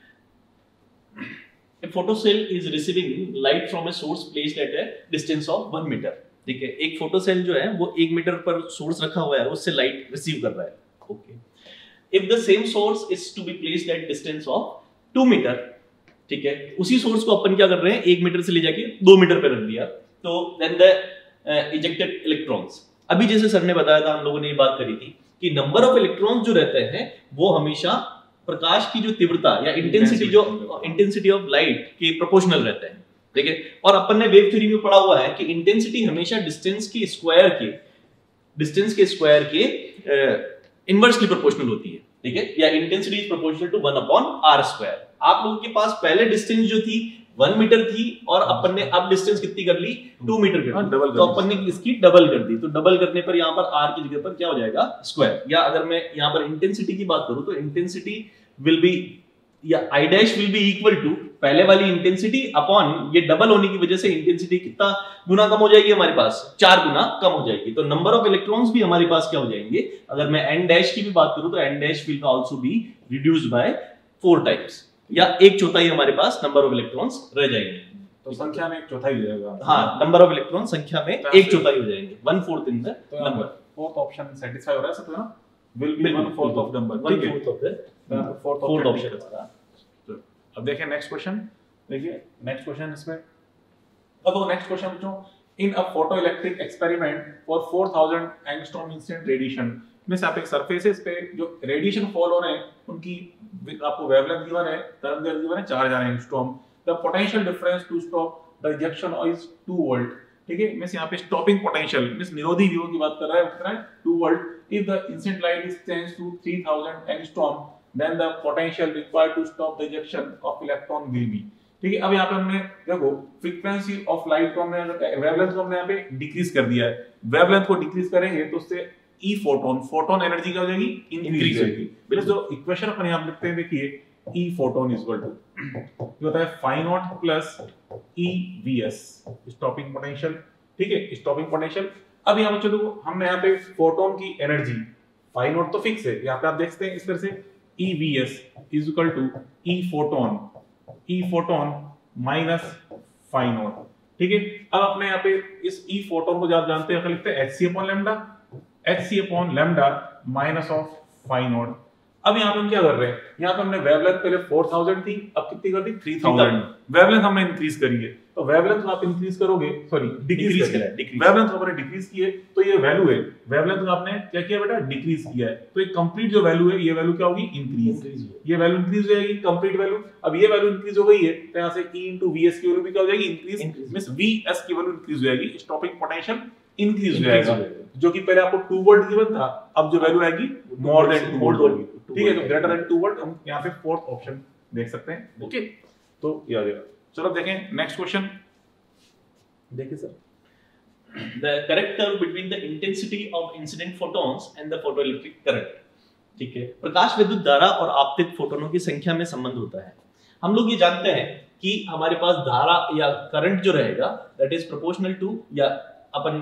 A photocell is receiving light from a source placed at a distance of 1 meter, ठीक है। एक फोटोसेल जो है वो 1 मीटर पर सोर्स रखा हुआ है, उससे लाइट रिसीव कर रहा है, okay. If the same source is to be placed at distance of 2 meter, ठीक है, उसी सोर्स को अपन क्या कर रहे हैं, 1 मीटर से ले जाके 2 मीटर पे रख दिया, तो then the ejected electrons, अभी जैसे सर ने बताया था, हम लोगों ने ये बात करी थी कि नंबर ऑफ इलेक्ट्रॉन्स जो रहते हैं वो हमेशा प्रकाश की जो तीव्रता या इंटेंसिटी ऑफ लाइट के प्रोपोर्शनल रहते हैं, ठीक है। और अपन ने वेव थ्योरी में पढ़ा हुआ है कि इंटेंसिटी हमेशा डिस्टेंस के स्क्वायर के इनवर्सली प्रोपोर्शनल होती है, ठीक है, या intensity is proportional to 1/r²। आप लोगों के पास पहले डिस्टेंस जो थी 1 मीटर थी, और अपन ने अब डिस्टेंस कितनी कर ली, 2 मीटर कर ली, तो अपन ने इसकी डबल कर दी, तो डबल करने पर यहाँ पर r की जगह पर क्या हो जाएगा, स्क्वायर। या अगर मैं यहाँ पर इंटेंसिटी की बात करूं तो इंटेंसिटी विल बी या I dash will be equal to पहले वाली इंटेंसिटी अपॉन ये डबल होने की वजह से इंटेंसिटी कितना गुना कम हो जाएगी, हमारे पास 4 गुना कम हो जाएगी। तो नंबर ऑफ इलेक्ट्रॉन्स भी हमारे पास क्या हो जाएंगे, अगर मैं n डैश की भी बात करूं तो n dash will also be reduced by 4 times, या 1/4 हमारे पास नंबर ऑफ इलेक्ट्रॉन्स रह जाएंगे। तो संख्या में 1/4 हो जाएगा, हाँ, नंबर ऑफ इलेक्ट्रॉन संख्या में 1/4 हो जाएंगे, 1/4 in the number. Fourth option satisfy हो रहा है सब, है ना, will be 1/4 of number, 1/4 of the fourth option. अब देखें नेक्स्ट क्वेश्चन, देखिए नेक्स्ट क्वेश्चन इसमें, अब नेक्स्ट क्वेश्चन जो in a photoelectric experiment for 4000 angstrom incident radiation, means आप एक सरफेसेस पे जो रेडिएशन फॉल हो रहे हैं उनकी आपको वेवलेंथ गिवन है, तरंगदैर्घ्य गिवन है 4000 angstrom. The potential difference to stop the rejection is 2 volt. ठीक है, मींस यहां पे स्टॉपिंग पोटेंशियल मींस निरोधी विभव की बात कर रहा है, कितना है 2 volt. If the incident light is change to 3000 angstrom then the potential required to stop the rejection of electron will be. ठीक है, अब यहाँ पे हमने देखो फ्रीक्वेंसी ऑफ लाइट को हमने वेवलेंथ को हमने यहाँ पे डिक्रीज कर दिया है। वेवलेंथ को डिक्रीज करेंगे तो उससे ई फोटोन, फोटोन एनर्जी क्या हो जाएगी, इंक्रीज होगी। बिल्कुल, जो इक्वेशन अपन यहाँ लिखते हैं देखिए, E photon is equal to ये होता है phi not plus E V S, stopping potential. ठीक है, स्टॉपिंग पोटेंशियल। अब यहाँ पे चलो हमने यहाँ पे फोटोन की एनर्जी फाई नॉट तो फिक्स है, यहाँ पे आप देख सकते हैं इस तरह से E V S is equal to E photon minus phi naught. ठीक है, अब अपने यहाँ पे इस ई फोटोन को आप जानते हैं, लिखते हैं hc upon lambda minus of phi naught. अब यहाँ पे हम क्या कर रहे हैं, यहाँ पे हमने वेवलेंथ पहले 4000 थी, अब कितनी कर दी 3000। वेवलेंथ हमने इंक्रीज करी है, तो वेवलेंथ को आप इंक्रीज करोगे, सॉरी डिक्रीज करा है, वेवलेंथ को आपने डिक्रीज की है, तो ये वैल्यू है, वेवलेंथ को आपने क्या किया बेटा, डिक्रीज किया है। तो एक कंप्लीट जो वैल्यू है, ये वैल्यू क्या होगी, इंक्रीज। ये वैल्यू इंक्रीज हो जाएगी, कंप्लीट वैल्यू। अब ये वैल्यू इंक्रीज हो गई है, तो यहाँ से E into VS की वैल्यू भी क्या हो जाएगी, इंक्रीज। मींस VS की वैल्यू इंक्रीज हो जाएगी, स्टॉपिंग पोटेंशियल इंक्रीज हो जाएगा, जो कि पहले आपको 2 वोल्ट गिवन था, अब जो वैल्यू आएगी मोर देन 2 वोल्ट होगी। ठीक है, तो ग्रेटर देन 2 वोल्ट हम यहाँ पे फोर्थ ऑप्शन देख सकते हैं। ओके, तो ये आ जाएगा। चलो देखें नेक्स्ट क्वेश्चन, देखिए sir. The correct curve between the intensity of incident photons and the photoelectric current। ठीक है, प्रकाश विद्युत धारा और आपतित फोटोनों की संख्या में संबंध होता है। हम लोग ये जानते हैं कि हमारे पास धारा या करंट जो रहेगा दैट इज प्रोपोर्शनल टू, या अपन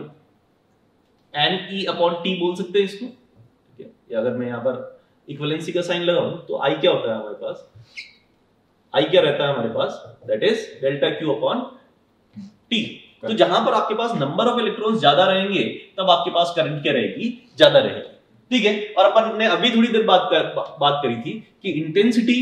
NE अपॉन T बोल सकते हैं इसको। ठीक है, या अगर मैं यहाँ पर इक्विवेलेंसी का साइन लगाऊं तो I क्या होता है हमारे पास, I क्या रहता है हमारे पास, that is delta Q upon T। तो जहां पर आपके पास नंबर ऑफ इलेक्ट्रॉन्स ज्यादा रहेंगे तब आपके पास करंट क्या रहेगी, ज्यादा रहेगी। ठीक है, और अपन ने अभी थोड़ी देर बात करी थी कि इंटेंसिटी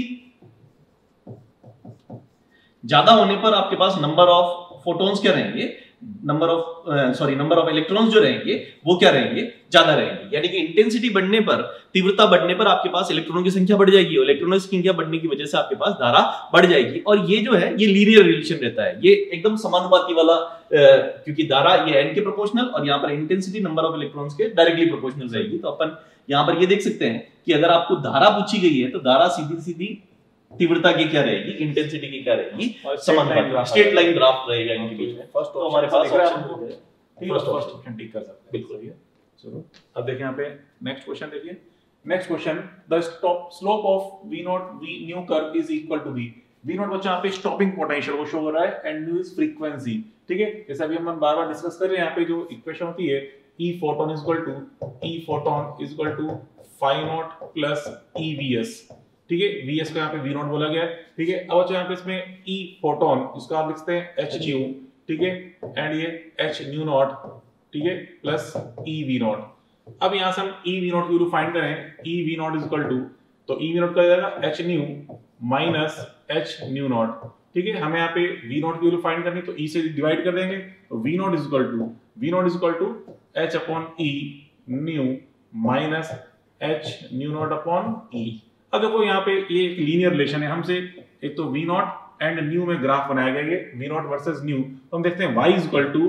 ज्यादा होने पर आपके पास नंबर ऑफ फोटॉन्स क्या रहेंगे, नंबर ऑफ इलेक्ट्रॉन्स जो रहेंगे वो क्या रहेंगे, ज्यादा रहेंगे। यानी कि इंटेंसिटी बढ़ने पर, तीव्रता बढ़ने पर आपके पास इलेक्ट्रॉनों की संख्या बढ़ जाएगी, और इलेक्ट्रॉनों की संख्या बढ़ने की वजह से आपके पास धारा बढ़ जाएगी। और ये जो है ये लीनियर रिलेशन रहता है, ये एकदम समानुपाती वाला, क्योंकि धारा ये n के प्रोपोर्शनल और यहाँ पर इंटेंसिटी नंबर ऑफ इलेक्ट्रॉन्स के डायरेक्टली प्रोपोर्शनल रहेगी। तो अपन यहाँ पर ये देख सकते हैं कि अगर आपको धारा पूछी गई है तो धारा सीधी सीधी तीव्रता की क्या रहेगी, इंटेंसिटी की क्या रहेगी, समानुपाती स्ट्रेट लाइन ग्राफ रहेगा इनके बीच में। फर्स्ट तो हमारे पास ऑप्शन ठीक है, फर्स्ट ऑप्शन टिक कर सकते हैं, बिल्कुल सही है। चलो अब देखिए यहाँ पे नेक्स्ट क्वेश्चन देखिए। Next question, the slope of V0 V nu curve is equal to V। V0 बच्चा यहाँ पे स्टॉपिंग पोटेंशियल वो शो हो रहा है, एंड न्यू इज फ्रीक्वेंसी। ठीक है, जैसे अभी हम बार-बार डिस्कस कर रहे हैं, यहाँ पे जो इक्वेशन होती है E photon is equal to phi naught plus EVS। ठीक है, VS को यहाँ पे V0 बोला गया है। ठीक है, अब यहाँ पे इसमें E photon इसको आप लिखते हैं H न्यू, ठीक है, एंड ये H न्यू नॉट, ठीक है, प्लस E V0। अब यहाँ से हम E V0 की वैल्यू फाइंड करें, E V0 is equal to, तो E V0 का जाएगा H nu minus H nu not. ठीक है, हमें यहाँ पे V0 की वैल्यू फाइंड करनी, तो E से डिवाइड कर देंगे, तो V0 is equal to H upon E nu minus H nu naught upon E। अब देखो यहाँ पे ये एक लीनियर रिलेशन है, हमसे एक तो V0 एंड न्यू में ग्राफ बनाया गया है, V0 वर्सेस न्यू। तो हम देखते हैं y is equal to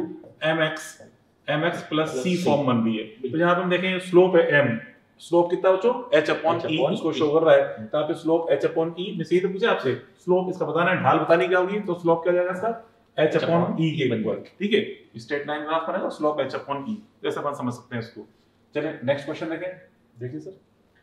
mx plus c form बन रही है। तो यहाँ पे हम देखें स्लोप है m, स्लोप कितना बच्चों h अपॉन e इसको शो कर रहा है, तो यहाँ पे स्लोप h अपॉन e में सीधे पूछे आपसे स्लोप इसका बताना है, ढाल बतानी क्या होगी, तो स्लोप क्या जाएगा इसका h अपॉन e के इक्वल। ठीक है, स्ट्रेट लाइन ग्राफ बनेगा, स्लोप h अपॉन e, जैसे अपन समझ सकते हैं इसको। चलिए नेक्स्ट क्वेश्चन देखें, देखिए sir.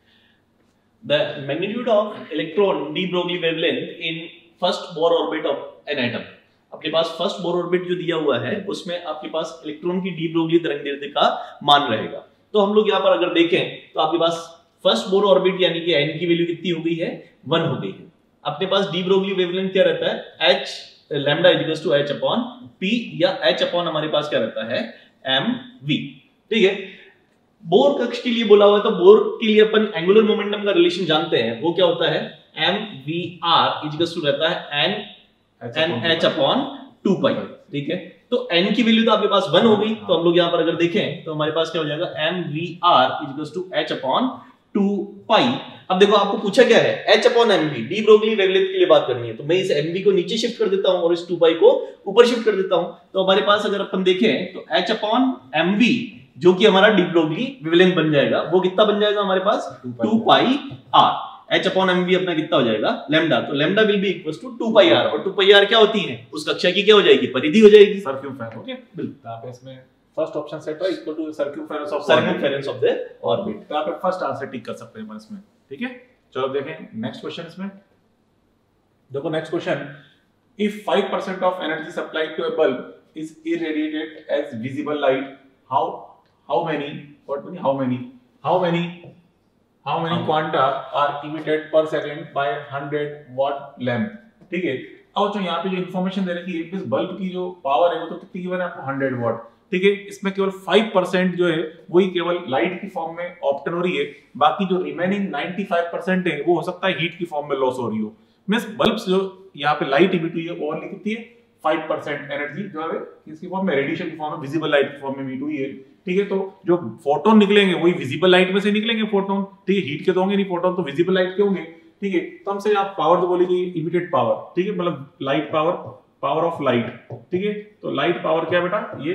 The magnitude of electron de Broglie wavelength in first Bohr orbit of an atom। अपने पास फर्स्ट बोर ऑर्बिट जो दिया हुआ है उसमें आपके पास इलेक्ट्रॉन की डी ब्रोगली तरंगदैर्घ्य का मान रहेगा। तो हम लोग यहाँ पर अगर देखें तो आपके पास फर्स्ट बोर ऑर्बिट यानी कि n की वैल्यू कितनी हो गई है, 1 हो गई है। अपने पास डी ब्रोगली वेवलेंथ क्या रहता है, h lambda equals to h upon p, या h अपॉन हमारे पास क्या रहता है mv। ठीक है, बोर कक्ष के लिए बोला हुआ है, तो बोर के लिए अपन एंगुलर मोमेंटम का रिलेशन जानते हैं, वो क्या होता है mvr इक्वल्स टू रहता है n h अपॉन 2 पाई। ठीक है, तो n की वैल्यू तो आपके पास 1 हो गई, तो हम लोग यहाँ पर अगर देखें तो हमारे पास क्या हो जाएगा, mvr equals to h upon 2 pi. अब देखो आपको पूछा क्या है, h upon mv, de Broglie wavelength के लिए बात करनी है, तो मैं इस mv को नीचे शिफ्ट कर देता हूं और इस 2 पाई को ऊपर शिफ्ट कर देता हूं। तो हमारे पास अगर अपन देखें तो h अपॉन mv जो कि हमारा डी ब्रोगली वेवलेंथ बन जाएगा, वो कितना बन जाएगा हमारे पास 2 pi r। h upon mv अपना कितना हो जाएगा, लैम्डा, तो lambda will be equals to 2 pi r, और 2 पाई r क्या होती है, उस कक्षा की क्या हो जाएगी, परिधि हो जाएगी, सर्कमफेरेंस। ओके, बिल्कुल। यहाँ पे इसमें फर्स्ट ऑप्शन सेट है equal to circumference of the orbit. तो यहाँ पे फर्स्ट आंसर टिक कर सकते हैं अपन इसमें, ठीक है। चलो देखें नेक्स्ट क्वेश्चन। इसमें देखो next question, if 5% of energy supplied to a bulb is irradiated as visible light, how many quanta are emitted per second by 100 watt lamp, ठीक है। अब जो यहाँ पे जो इंफॉर्मेशन दे रखी है, इस बल्ब की जो पावर है वो तो कितनी गिवन है आपको, 100 वाट, ठीक है। इसमें केवल 5% जो है वही केवल लाइट की फॉर्म में ऑब्टेन हो रही है, बाकी जो रिमेनिंग 95% है वो हो सकता है हीट की फॉर्म में लॉस हो रही हो। मींस बल्ब से जो यहाँ पे लाइट इमिट हुई है ओनली कितनी है, 5% एनर्जी जो है किसकी फॉर्म में, रेडिएशन की फॉर्म में, विजिबल लाइट की फॉर्म में इमिट हुई है, ठीक है। तो जो फोटोन निकलेंगे वही विजिबल लाइट में से निकलेंगे फोटोन, ठीक है। हीट के तो होंगे नहीं फोटोन, तो विजिबल लाइट के होंगे, ठीक है। तो हमसे आप पावर जो बोलेंगे इमिटेड पावर, ठीक है, मतलब light power, power of light, ठीक है। तो लाइट पावर क्या बेटा, ये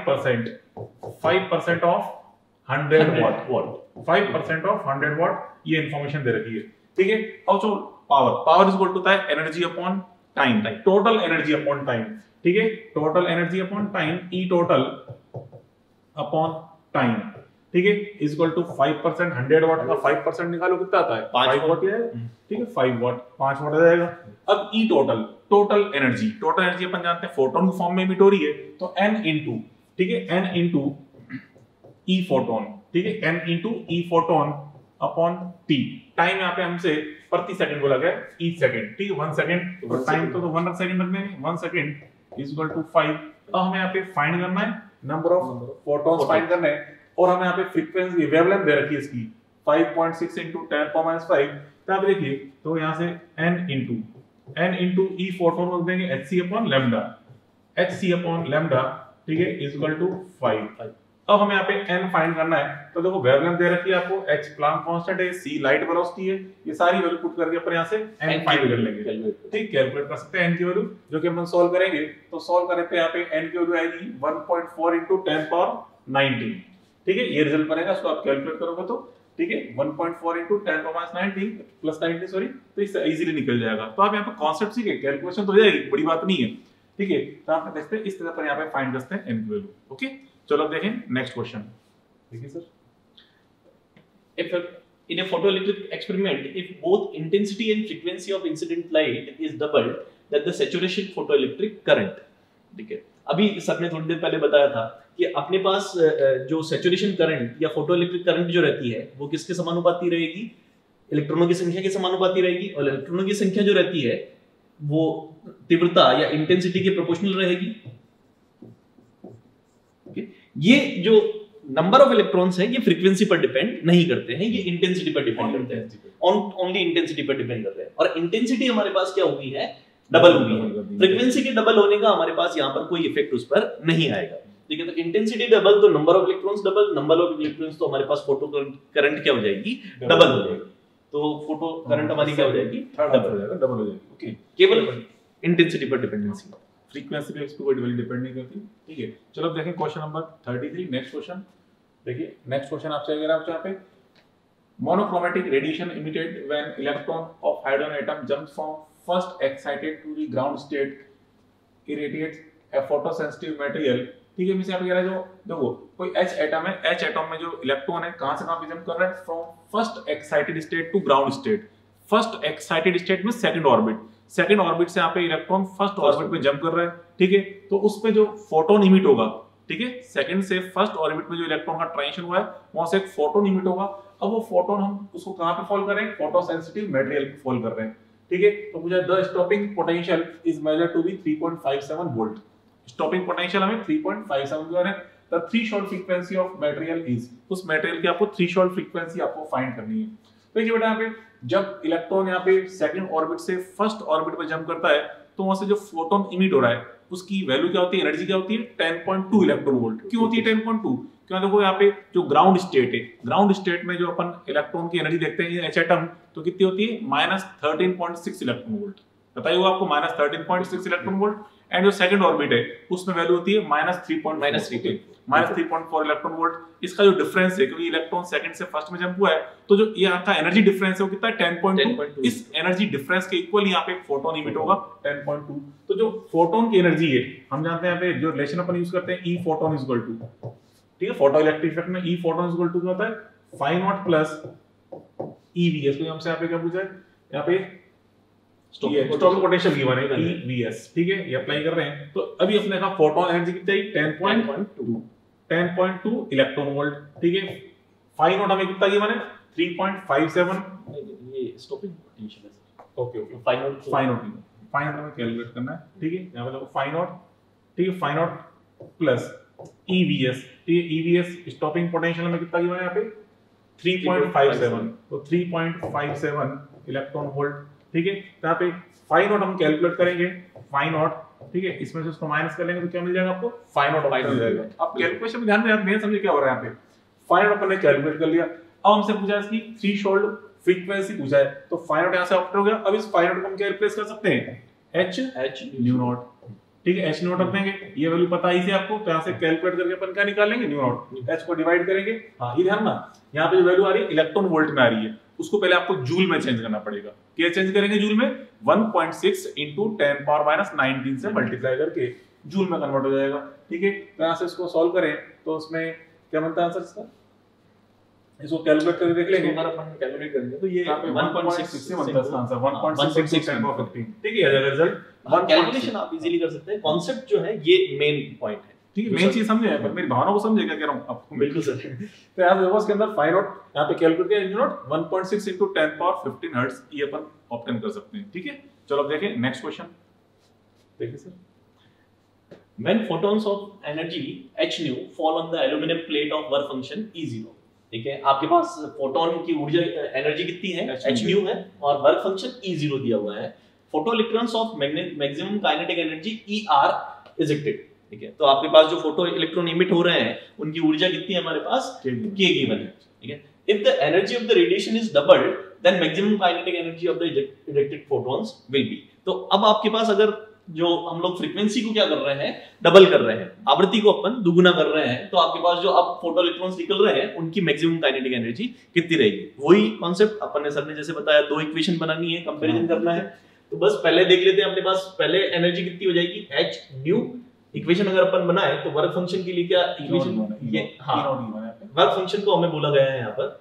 5% ऑफ 100 वाट, 5% ऑफ 100 वाट, ये इंफॉर्मेशन दे रखी है, ठीक है। और जो पावर इज इक्वल टू होता है energy upon time, total energy upon time, ठीक है। Total energy upon time, E total upon time, ठीक है, इज इक्वल टू 5%, 100 वाट का 5% निकालो कितना आता है, 5 वाट है, ठीक है, 5 वाट, 5 वाट आ जाएगा। अब ई टोटल एनर्जी अपन जानते हैं फोटोन की फॉर्म में इमिट हो रही है, तो n इनटू, ठीक है, n इनटू ई फोटोन, ठीक है, n into E photon upon t। Time यहाँ पे हमसे प्रति सेकंड बोला गया, ईच सेकंड, ठीक है, 1 सेकंड, तो टाइम तो 1 सेकंड रख देंगे, 1 सेकंड इज इक्वल टू 5। अब हमें यहाँ पे फाइंड करना है नंबर ऑफ फोटॉन्स फाइंड करना है, और हमें यहाँ पे फ्रीक्वेंसी वेवलेंथ दे रखी है इसकी 5.6 into 10⁻⁵। तो आप देखिए, तो यहाँ से n इनटू ई फोटोन रख देंगे hc अपॉन लैम्डा, ठीक है, इज इक्वल टू 5। अब हमें यहाँ पे n फाइंड करना है, तो देखो वेवलेंथ दे रखी है आपको, h प्लांक कांस्टेंट है, c लाइट वेलोसिटी है, ये सारी वैल्यू पुट करके अपन यहाँ से n फाइंड कर लेंगे, ठीक, कैलकुलेट कर सकते हैं n की वैल्यू, जो कि हम सॉल्व करेंगे। तो सॉल्व करें पे यहाँ पे n की वैल्यू आएगी 1.4 into 10⁻19, ठीक है, ये रिजल्ट बनेगा, इसको आप कैलकुलेट करोगे तो, ठीक है, 1.4 into 10⁻19 प्लस 90 सॉरी, तो इससे इजीली निकल जाएगा। तो आप यहाँ पे कॉन्सेप्ट सीखे, कैलकुलेशन तो हो जाएगी, बड़ी बात नहीं है, ठीक है। तो आप देखते हैं इस तरह पर यहाँ पे फाइंड करते हैं n की वैल्यू, ओके। चलो अब देखें नेक्स्ट क्वेश्चन, देखिए sir, if in a photoelectric experiment if both intensity and frequency of incident light is doubled then the saturation photoelectric current, ठीक है। अभी सर ने थोड़ी देर पहले बताया था कि अपने पास जो सैचुरेशन करंट या फोटोइलेक्ट्रिक करंट जो रहती है वो किसके समानुपाती रहेगी, इलेक्ट्रॉनों की संख्या के समानुपाती रहेगी, और इलेक्ट्रॉनों की संख्या जो रहती है वो तीव्रता या इंटेंसिटी के प्रोपोर्शनल रहेगी। ये जो नंबर ऑफ इलेक्ट्रॉन्स हैं ये फ्रीक्वेंसी पर डिपेंड नहीं करते हैं, ये इंटेंसिटी पर डिपेंड करते हैं, ओनली इंटेंसिटी पर डिपेंड करते हैं। और इंटेंसिटी हमारे पास क्या हुई है, डबल हुई है। फ्रीक्वेंसी के डबल होने का हमारे पास यहाँ पर कोई इफेक्ट उस पर नहीं आएगा, ठीक है। तो इंटेंसिटी डबल तो number of electrons double, number of electrons तो हमारे पास फोटो करंट क्या हो जाएगी, डबल हो जाएगी। तो फोटो करंट हमारी क्या हो जाएगी, डबल हो जाएगी, ओके। केवल इंटेंसिटी पर डिपेंडेंसी, फ्रीक्वेंसी पे इसको कोई वैल्यू डिपेंड नहीं करती, ठीक है। चलो अब देखें क्वेश्चन नंबर 33, नेक्स्ट क्वेश्चन देखिए। नेक्स्ट क्वेश्चन आपसे अगर आप यहाँ पे monochromatic radiation emitted when electron of hydrogen atom jumps from first excited to the ground state irradiates a photosensitive material, ठीक है। मिस यहाँ पे कह रहा है जो देखो कोई H एटम है, H एटम में जो इलेक्ट्रॉन है कहां से कहां पे जंप कर रहा है, from first excited state to ground state. First excited state में सेकंड ऑर्बिट से यहाँ पे इलेक्ट्रॉन फर्स्ट ऑर्बिट में जंप कर रहा है, ठीक है। तो उस पे जो फोटोन इमिट होगा, ठीक है, सेकंड से फर्स्ट ऑर्बिट में जो इलेक्ट्रॉन का ट्रांजिशन हुआ है वहां से एक फोटोन इमिट होगा। अब वो फोटोन हम उसको कहां पे फॉल कर रहे हैं, फोटो सेंसिटिव मटेरियल पे फॉल कर रहे हैं, ठीक है। तो मुझे the stopping potential is measured to be 3.57 volt. Stopping potential हमें 3.57 जो है, the threshold frequency of material is, उस मटेरियल की आपको थ्रेशोल्ड फ्रीक्वेंसी आपको फाइंड करनी है। तो देखिए बेटा यहाँ पे जब इलेक्ट्रॉन यहाँ पे सेकंड ऑर्बिट से फर्स्ट ऑर्बिट में जंप करता है तो वहां से जो फोटोन इमिट हो रहा है उसकी वैल्यू क्या होती है, एनर्जी क्या होती है 10.2 इलेक्ट्रॉन वोल्ट। क्यों होती है 10.2? क्यों देखो यहाँ पे जो ग्राउंड स्टेट है, ग्राउंड स्टेट में जो अपन इलेक्ट्रॉन की एनर्जी देखते हैं एच एटम, तो कितनी होती है -13.6 इलेक्ट्रॉन वोल्ट। बताइए आपको -13.6 इलेक्ट्रॉन वोल्ट। एंड जो सेकंड ऑर्बिट है उसमें वैल्यू होती है -3.4 इलेक्ट्रॉन वोल्ट। इसका जो डिफरेंस है, क्योंकि इलेक्ट्रॉन सेकंड से फर्स्ट में जंप हुआ है, तो जो ये आपका एनर्जी डिफरेंस है वो कितना है 10.2। इस एनर्जी डिफरेंस के इक्वल यहाँ पे एक फोटोन इमिट होगा 10.2। तो जो फोटोन की एनर्जी है, हम जानते हैं यहाँ पे जो रिलेशन अपन यूज करते हैं E photon is equal to, ठीक है, फोटो इलेक्ट्रिक इफेक्ट में E photon is equal to क्या होता है फाई नॉट प्लस ईवीएस। तो हमसे यहाँ पे क्या पूछा है, यहाँ पे स्टॉकिंग पोटेंशियल गिवन है ईवीएस, ठीक है, ये अप्लाई कर रहे हैं। तो अभी अपने का फोटोन एनर्जी कितनी आई 10.2 इलेक्ट्रॉन वोल्ट, ठीक है। फाई नॉट हमें कितना गिवन है 3.57, ये स्टॉपिंग पोटेंशियल है sir. Okay okay, phi naught हमें कैलकुलेट करना है, ठीक है। यहाँ पे देखो फाई नॉट, ठीक है, फाई नॉट प्लस ईवीएस, ठीक है, ईवीएस स्टॉपिंग पोटेंशियल में कितना गिवन है यहाँ पे 3.57, तो 3.57 इलेक्ट्रॉन वोल्ट, ठीक है। तो यहाँ पे फाई नॉट हम कैलकुलेट करेंगे, फाई नॉट, ठीक है, इसमें से उसको माइनस कर लेंगे तो क्या मिल जाएगा आपको फाई नॉट मिल जाएगा। अब कैलकुलेशन में ध्यान दें, आप मेन समझे क्या हो रहा है यहाँ पे, फाई नॉट अपन ने कैलकुलेट कर लिया। अब हमसे पूछा इसकी थ्रेशोल्ड फ्रीक्वेंसी पूछा है, तो फाई नॉट यहाँ से आउट हो गया। अब इस फाई नॉट को हम क्या रिप्लेस कर सकते हैं h न्यू नॉट, ठीक है, h नॉट रख देंगे, ये वैल्यू पता ही से आपको, तो यहाँ से कैलकुलेट करके अपन क्या निकाल लेंगे न्यू नॉट, h को डिवाइड करेंगे। हाँ ये ध्यान ना, यहाँ पे जो वैल्यू आ रही है इलेक्ट्रॉन वोल्ट में आ रही है, उसको पहले आपको जूल में चेंज करना पड़ेगा। क्या चेंज करेंगे जूल में 1.6 into 10⁻⁻19 से मल्टीप्लाई करके जूल में कन्वर्ट हो जाएगा, ठीक है। तो यहाँ से इसको सॉल्व करें तो उसमें क्या बनता है आंसर इसका, इसको कैलकुलेट करके देख लेंगे, अपन कैलकुलेट करेंगे तो ये 1.6 से बनता है इसका आंसर 1.6 10 पावर 15, ठीक है। ये रिजल्ट कैलकुलेशन आप इजीली कर सकते हैं। कांसेप्ट जो है ये मेन पॉइंट है, ठीक है, मेन चीज समझे है, पर मेरी भावना को समझे क्या कह रहा हूं आपको। बिल्कुल सर। तो यहाँ देखो इसके अंदर फाई नॉट यहाँ पे कैलकुलेट किया, nu naught 1.6 into 10 power 15 hertz, ये अपन ऑब्टेन कर सकते हैं, ठीक है। चलो अब देखें नेक्स्ट क्वेश्चन, देखिए sir. When photons of energy h nu fall on the aluminum plate of work function E0, ठीक है, आपके पास फोटोन की ऊर्जा एनर्जी कितनी है h nu है और वर्क फंक्शन E0 दिया हुआ है। Photo electrons of maximum kinetic energy ER ejected, ठीक है। तो आपके पास जो फोटो इलेक्ट्रॉन इमिट हो रहे हैं उनकी ऊर्जा कितनी है हमारे पास k गिवन है, ठीक है। If the energy of the radiation is doubled then maximum kinetic energy of the ejected photons will be. तो अब आपके पास अगर जो हम लोग फ्रीक्वेंसी को क्या कर रहे हैं डबल कर रहे हैं, आवृत्ति को अपन दुगुना कर रहे हैं, तो आपके पास जो अब फोटो इलेक्ट्रॉन्स निकल रहे हैं उनकी मैक्सिमम काइनेटिक एनर्जी कितनी रहेगी। वही कॉन्सेप्ट अपन ने सर ने जैसे बताया, दो इक्वेशन बनानी है, कंपैरिजन करना है। तो बस पहले देख लेते हैं अपने पास पहले एनर्जी कितनी हो जाएगी h nu। इक्वेशन अगर अपन बनाए तो वर्क फंक्शन के लिए क्या इक्वेशन, ये हां वर्क फंक्शन को हमें बोला गया है यहाँ पर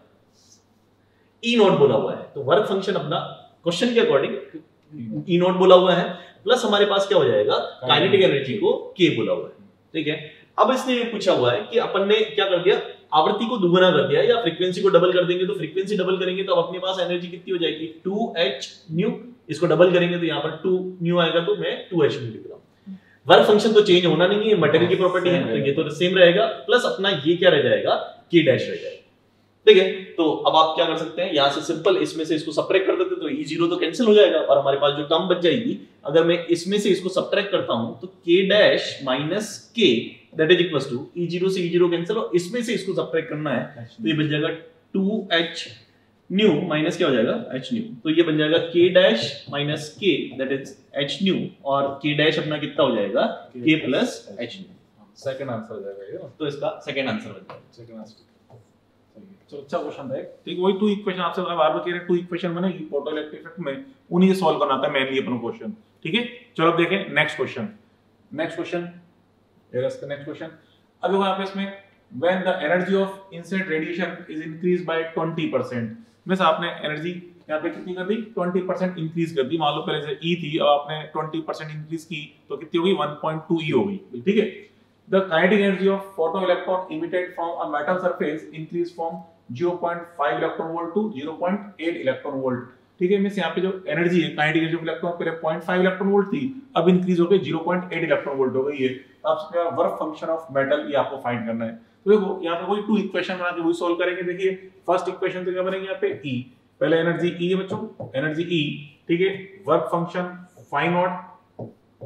E नॉट बोला हुआ है, तो वर्क फंक्शन अपना क्वेश्चन के अकॉर्डिंग E नॉट बोला हुआ है, प्लस हमारे पास क्या हो जाएगा काइनेटिक एनर्जी को k बोला हुआ है, ठीक है। अब इसने ये पूछा हुआ है कि अपन ने क्या कर दिया, आवृत्ति को दुगुना कर दिया या फ्रीक्वेंसी को डबल कर देंगे। तो फ्रीक्वेंसी डबल करेंगे तो अपने पास एनर्जी कितनी हो जाएगी 2h nu, इसको डबल करेंगे तो यहाँ पर 2 nu आएगा, तो मैं 2h nu लिख रहा हूँ। वर्क फंक्शन तो चेंज होना नहीं है, मटेरियल की प्रॉपर्टी है, तो ये तो सेम रहेगा, प्लस अपना ये क्या रह जाएगा k डैश रह जाएगा, ठीक है। तो अब आप क्या कर सकते हैं, यहाँ से सिंपल इसमें से इसको सब्ट्रैक्ट कर देते तो E0 तो कैंसिल हो जाएगा और हमारे पास जो टर्म बच जाएगी, अगर मैं इसमें से इसको सब्ट्रैक्ट करता हूं तो k dash minus k that is equals to E0 से E0 कैंसिल, और इसमें से इसको सब्ट्रैक्ट करना है तो ये बन जाएगा 2h nu माइनस क्या हो जाएगा h nu, तो ये बन जाएगा k dash minus k that is h nu, और k डैश अपना कितना हो जाएगा k plus h nu। Second answer हो जाएगा ये, तो इसका सेकंड आंसर बन जाएगा। सेकंड आंसर चलो अच्छा क्वेश्चन था, ठीक। वही टू इक्वेशन आपसे बार-बार कह रहे हैं, टू इक्वेशन बनेगी फोटो इलेक्ट्रिक इफेक्ट में, उन्हीं से सॉल्व करना था मेनली अपन क्वेश्चन, ठीक है। चलो अब देखें नेक्स्ट क्वेश्चन। नेक्स्ट क्वेश्चन इसका नेक्स्ट क्वेश्चन अब देखो यहाँ पे इसमें when the energy of incident radiation is increase by 20%, में से आपने एनर्जी यहाँ पे कितनी कर दी 20% इंक्रीज कर दी। मान लो पहले से E थी, अब आपने 20% इंक्रीज की तो कितनी होगी 1.2 E हो गई, ठीक है। The kinetic energy of photoelectron emitted from a metal surface increased from 0.5 electron volt to 0.8 electron volt, ठीक है। मींस यहाँ पे जो एनर्जी है काइनेटिक एनर्जी ऑफ इलेक्ट्रॉन पहले 0.5 इलेक्ट्रॉन वोल्ट थी, अब इंक्रीज होकर 0.8 इलेक्ट्रॉन वोल्ट हो गई है। आपसे वर्क फंक्शन ऑफ मेटल ये आपको फाइंड करना है। तो देखो यहाँ पे वही टू इक्वेशन बना के वही सॉल्व करेंगे। देखिए फर्स्ट इक्वेशन तो क्या बनेगी यहाँ पे E, पहले एनर्जी E है बच्चों, एनर्जी E, ठीक है। Work function phi not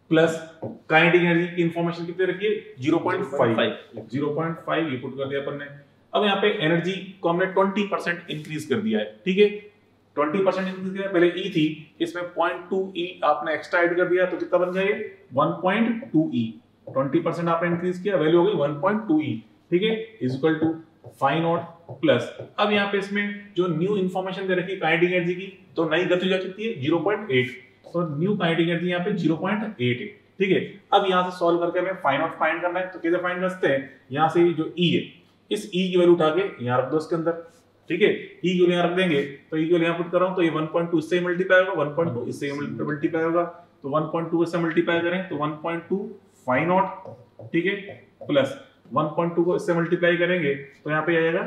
plus kinetic energy की इंफॉर्मेशन कितने रखी है 0.5 ये पुट कर दिया अपन ने। अब यहाँ पे एनर्जी को हमने 20% इंक्रीज कर दिया है, ठीक है 20% इंक्रीज किया, पहले E थी, इसमें 0.2 E आपने एक्स्ट्रा ऐड कर दिया तो कितना बन गया ये 1.2 E। 20% आपने इंक्रीज किया, वैल्यू हो गई 1.2 E, ठीक है, is equal to phi not plus. अब यहाँ पे इसमें जो न्यू इंफॉर्मेशन दे रखी है काइनेटिक एनर्जी की, तो नई गति ऊर्जा कितनी है 0.8, तो न्यू काइनेटिक एनर्जी यहाँ पे 0.8 है, ठीक है। अब यहाँ से सॉल्व करके हमें फाई नॉट फाइंड करना है, तो कैसे फाइंड करते हैं, यहाँ से जो E है इस E की वैल्यू उठा के यहाँ रख दो इसके अंदर, ठीक है, E की वैल्यू यहाँ रख देंगे, तो E की वैल्यू यहाँ पुट कर रहा हूँ, तो ये 1.2 इससे मल्टीप्लाई होगा, 1.2 इससे मल्टीप्लाई होगा, तो 1.2 इससे मल्टीप्लाई करें तो 1.2 फाई नॉट, ठीक है, प्लस 1.2 को इससे मल्टीप्लाई करेंगे तो यहाँ पे आएगा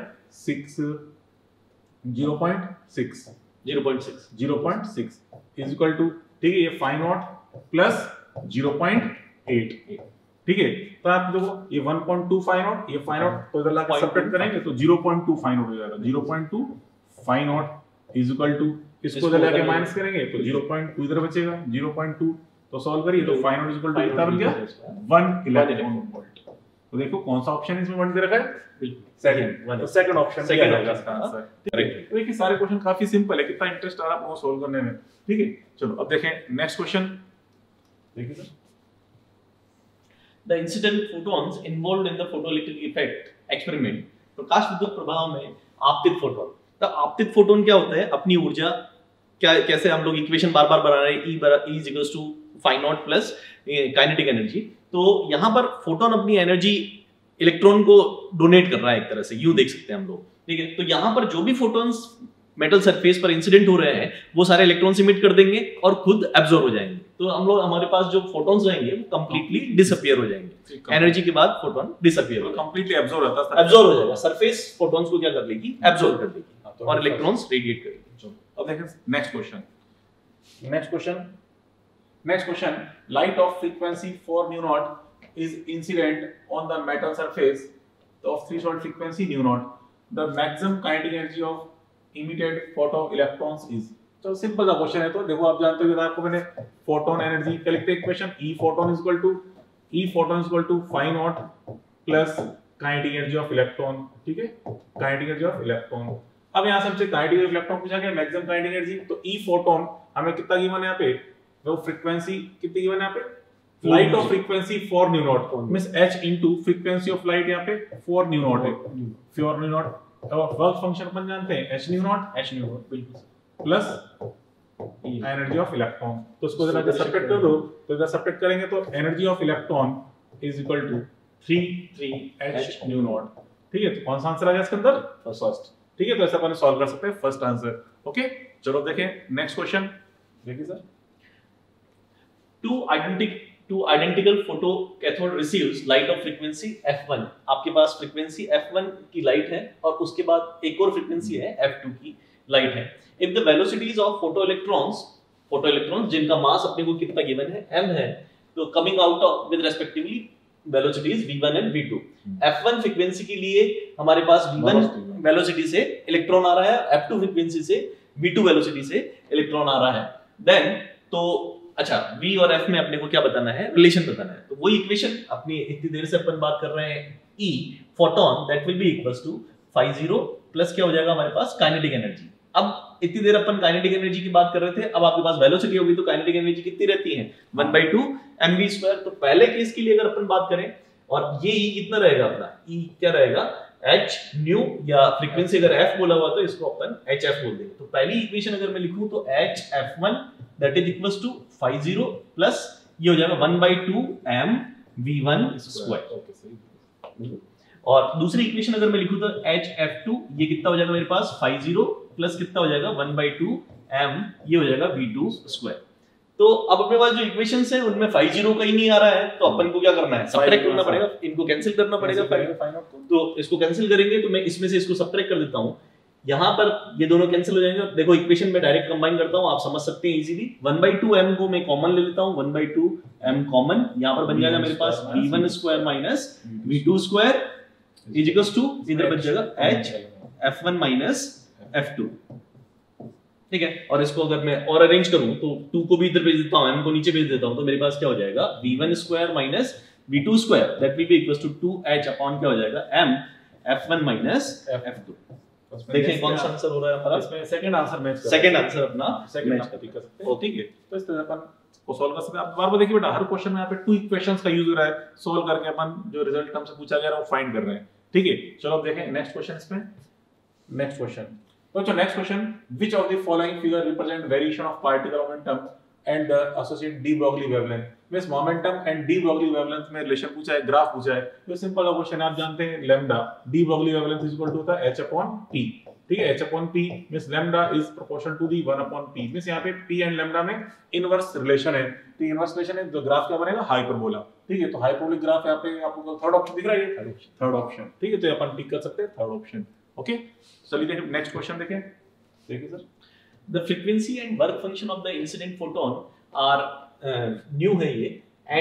0.6 इज इक्वल टू, ठीक है, ये फाई नॉट प्लस 0.8, ठीक है। तो आप देखो ये 1.2 फाई नॉट, ये फाई नॉट को इधर लाके सब्ट्रैक्ट करेंगे तो 0.2 फाई नॉट हो जाएगा, 0.2 phi not is equal to, इसको इधर लाके माइनस करेंगे तो 0.2 इधर बचेगा, 0.2 तो सॉल्व करिए तो phi not is equal to कितना बन गया 1 इलेक्ट्रॉन वोल्ट। तो देखो कौन सा ऑप्शन इसमें 1 दे रखा है, सेकंड, तो सेकंड ऑप्शन सेकंड होगा इसका आंसर। करेक्ट। तो देखिए सारे क्वेश्चन काफी सिंपल है, कितना इंटरेस्ट आ रहा है आपको सॉल्व करने में, ठीक है। चलो अब देखें नेक्स्ट क्वेश्चन, देखिए sir. The incident photons involved in the photoelectric effect experiment, प्रकाश विद्युत प्रभाव में आपतित फोटोन। तो आपतित फोटोन क्या होता है, अपनी ऊर्जा क्या, कैसे हम लोग इक्वेशन बार बार बना रहे हैं, E is equals to phi not plus kinetic energy. तो यहाँ पर फोटोन अपनी एनर्जी इलेक्ट्रॉन को डोनेट कर रहा है एक तरह से, यूं देख सकते हैं हम लोग, ठीक है। तो यहाँ पर जो भी फोटोन्स मेटल सरफेस पर इंसिडेंट हो रहे हैं वो सारे इलेक्ट्रॉन्स इमिट कर देंगे और खुद एब्जॉर्ब हो जाएंगे। तो हम लोग, हमारे पास जो फोटोन्स रहेंगे वो कंप्लीटली डिसअपियर हो जाएंगे, एनर्जी के बाद फोटोन डिसअपियर होगा, कंप्लीटली एब्जॉर्ब होता है, एब्जॉर्ब हो जाएगा, सरफेस फोटोन्स को क्या कर लेगी, एब्जॉर्ब कर लेगी और इलेक्ट्रॉन्स रेडिएट करेंगे। अब देखें next question, light of frequency 4 nu not is incident on the metal surface of threshold frequency nu naught. The maximum kinetic energy of emitted photoelectrons is. तो सिंपल सा क्वेश्चन है, तो देखो आप जानते हो आपको मैंने फोटोन एनर्जी का लिखते equation E photon is equal to phi naught plus kinetic energy of electron, ठीक है, kinetic energy of electron। अब यहाँ से हमसे kinetic energy of electron पूछा गया, मैक्सिमम kinetic energy, तो E photon हमें कितना गिवन है यहाँ पे, वो फ्रीक्वेंसी कितनी गिवन है यहाँ पे, light of frequency 4 nu not means h into frequency of light यहाँ पे 4 न्यू नॉट है, 4 न्यू नॉट। और वर्क फंक्शन अपन जानते हैं h न्यू नॉट बिल्कुल प्लस एनर्जी ऑफ इलेक्ट्रॉन, तो इसको जरा सब्ट्रैक्ट कर दो, तो इधर सब्ट्रैक्ट करेंगे तो energy of electron is equal to 3h nu not, ठीक है। तो कौन सा आंसर आ गया इसके अंदर, फर्स्ट, ठीक है। तो ऐसा अपन सॉल्व कर सकते हैं फर्स्ट आंसर, ओके। चलो देखें नेक्स्ट क्वेश्चन, देखिए sir. Two identical photocathode receives light of frequency f1। आपके पास फ्रीक्वेंसी f1 की लाइट है और उसके बाद एक और फ्रीक्वेंसी है f2 की लाइट है। If the velocities of photoelectrons जिनका मास अपने को कितना गिवन है m है, तो coming out of with respectively velocities v1 and v2। f1 frequency के लिए हमारे पास v1 वेलोसिटी से इलेक्ट्रॉन आ रहा है, f2 फ्रीक्वेंसी से v2 वेलोसिटी से इलेक्ट्रॉन आ रहा है। देन तो अच्छा v और f में अपने को क्या बताना है, रिलेशन बताना है। तो वही इक्वेशन अपनी इतनी देर से अपन बात कर रहे हैं, E photon that will be equals to phi 0 plus क्या हो जाएगा हमारे पास काइनेटिक एनर्जी। अब इतनी देर अपन काइनेटिक एनर्जी की बात कर रहे थे, अब आपके पास वेलोसिटी होगी तो काइनेटिक एनर्जी कितनी रहती है 1/2 mv²। तो पहले केस के लिए अगर अपन बात करें और ये E कितना रहेगा अपना, E क्या रहेगा h न्यू, या फ्रीक्वेंसी अगर f बोला हुआ तो इसको अपन hf बोल देंगे। तो पहली इक्वेशन अगर मैं लिखूं तो hf1 that is equals to phi 0 plus ये हो जाएगा 1/2 mv1 स्क्वायर, ओके सही। और दूसरी इक्वेशन अगर मैं लिखूं तो hf2 ये कितना हो जाएगा मेरे पास phi 0 प्लस कितना हो जाएगा 1/2 m ये हो जाएगा v2 स्क्वायर। तो अब अपने पास जो इक्वेशंस हैं उनमें phi 0 कहीं नहीं आ रहा है, तो अपन को क्या करना है, सब्ट्रैक्ट करना पड़ेगा, इनको कैंसिल करना पड़ेगा। तो इसको कैंसिल करेंगे तो मैं इसमें से इसको सब्ट्रैक्ट कर देता हूं, यहाँ पर ये दोनों कैंसिल हो जाएंगे। देखो इक्वेशन में डायरेक्ट कंबाइन करता हूँ, आप समझ सकते हैं इजीली। 1/2 m को मैं कॉमन ले लेता हूँ, 1/2 m कॉमन, यहाँ पर बन जाएगा मेरे पास v1 square minus v2 square is equals to इधर बच जाएगा h f1 माइनस f2, ठीक है। और इसको अगर मैं और अरेंज करूं तो 2 को भी इधर भेज देता हूं, m को नीचे भेज देता हूं, तो मेरे पास क्या हो जाएगा v1 square minus v2 square that will be equals to 2h upon क्या हो जाएगा m f1 माइनस f2। देखें कौन सा आंसर हो रहा है हमारा, इसमें सेकंड आंसर मैच कर सेकंड आंसर अपना सेकंड मैच कर सकते हैं, ठीक है। तो इस तरह अपन को सॉल्व कर सकते हैं। अब बार-बार देखिए बेटा, हर क्वेश्चन में यहाँ पे 2 इक्वेशंस का यूज हो रहा है, सॉल्व करके अपन जो रिजल्ट हमसे पूछा गया है वो फाइंड कर रहे हैं, ठीक है। चलो अब देखें नेक्स्ट क्वेश्चन इसमें। नेक्स्ट क्वेश्चन, तो next question, which of the following figure represent variation of particle momentum and the associated de Broglie wavelength. Means momentum and de Broglie wavelength में रिलेशन पूछा है, ग्राफ पूछा है। तो सिंपल सा question है, आप जानते हैं lambda de Broglie wavelength is equal to होता है h अपॉन p, ठीक है। h upon p means lambda is proportional to the 1 upon p। Means यहां पे p एंड लैम्डा में इनवर्स रिलेशन है, तो इनवर्स रिलेशन है, तो ग्राफ क्या बनेगा हाइपरबोला, ठीक है। तो हाइपरबोलिक ग्राफ यहां पे आपको थर्ड ऑप्शन दिख रहा है, थर्ड ऑप्शन, ठीक है। तो अपन टिक कर सकते हैं थर्ड ऑप्शन, ओके। चलिए देखिए नेक्स्ट क्वेश्चन देखें। देखिए sir, the frequency and work function of the incident photon are nu है ये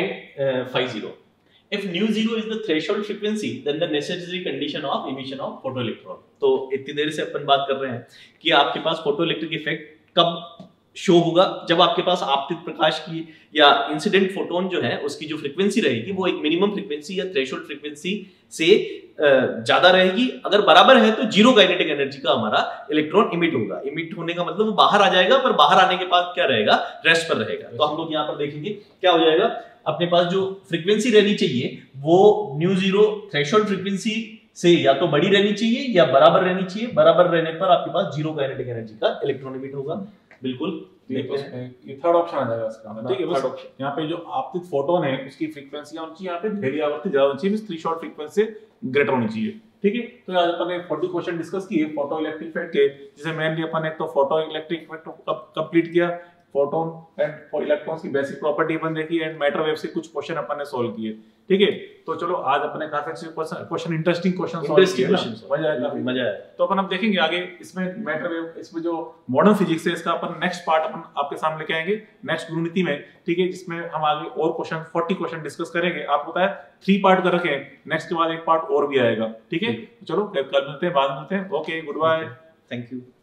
and phi 0. If nu 0 is the threshold frequency, then the necessary condition of emission of photoelectron. तो इतनी देर से अपन बात कर रहे हैं कि आपके पास फोटोइलेक्ट्रिक इफेक्ट कब शो होगा, जब आपके पास आपतित प्रकाश की या इंसिडेंट फोटोन जो है उसकी जो फ्रीक्वेंसी रहेगी वो एक मिनिमम फ्रीक्वेंसी या थ्रेशोल्ड फ्रीक्वेंसी से ज्यादा रहेगी। अगर बराबर है तो जीरो काइनेटिक एनर्जी का हमारा इलेक्ट्रॉन इमिट होगा। इमिट होने का मतलब वो बाहर आ जाएगा, पर बाहर आने के बाद क्या रहेगा, रेस्ट पर रहेगा। तो हम लोग यहाँ पर देखेंगे क्या हो जाएगा, अपने पास जो फ्रीक्वेंसी रहनी चाहिए वो न्यू जीरो थ्रेशोल्ड फ्रीक्वेंसी से या तो बड़ी रहनी चाहिए या बराबर रहनी चाहिए। बराबर रहने पर आपके पास जीरो काइनेटिक एनर्जी का इलेक्ट्रॉन इमिट होगा। बिल्कुल, ये थर्ड ऑप्शन आ जाएगा इसका, ठीक है। बस यहाँ पे जो आपतित फोटोन है उसकी फ्रीक्वेंसी होनी चाहिए, यहाँ पे धेरी आवृत्ति ज्यादा होनी चाहिए, थ्रेशोल्ड फ्रीक्वेंसी से ग्रेटर होनी चाहिए, ठीक है। तो आज अपन ने 40 क्वेश्चन डिस्कस किए फोटो इलेक्ट्रिक इफेक्ट के, जिसे मेनली अपन एक तो फोटो इलेक्ट्रिक इफेक्ट कंप्लीट किया, फोटोन एंड इलेक्ट्रॉन्स की बेसिक प्रॉपर्टी अपन देखी, एंड मैटर वेव से कुछ क्वेश्चन अपन ने सॉल्व किए, ठीक है। तो चलो आज अपने काफी अच्छे क्वेश्चन इंटरेस्टिंग क्वेश्चन सॉल्व किए, मजा आया, मजा आया। तो अपन अब देखेंगे आगे इसमें मैटर वेव, इसमें जो मॉडर्न फिजिक्स है इसका अपन नेक्स्ट पार्ट अपन आपके सामने लेके आएंगे नेक्स्ट गुरुनीति में, ठीक है, जिसमें हम आगे और क्वेश्चन 40 क्वेश्चन डिस्कस करेंगे। आपको पता है 3 पार्ट कर रखे हैं, नेक्स्ट के बाद एक पार्ट और भी आएगा, ठीक है। चलो कल मिलते हैं, बाद में मिलते हैं, okay, goodbye, thank you.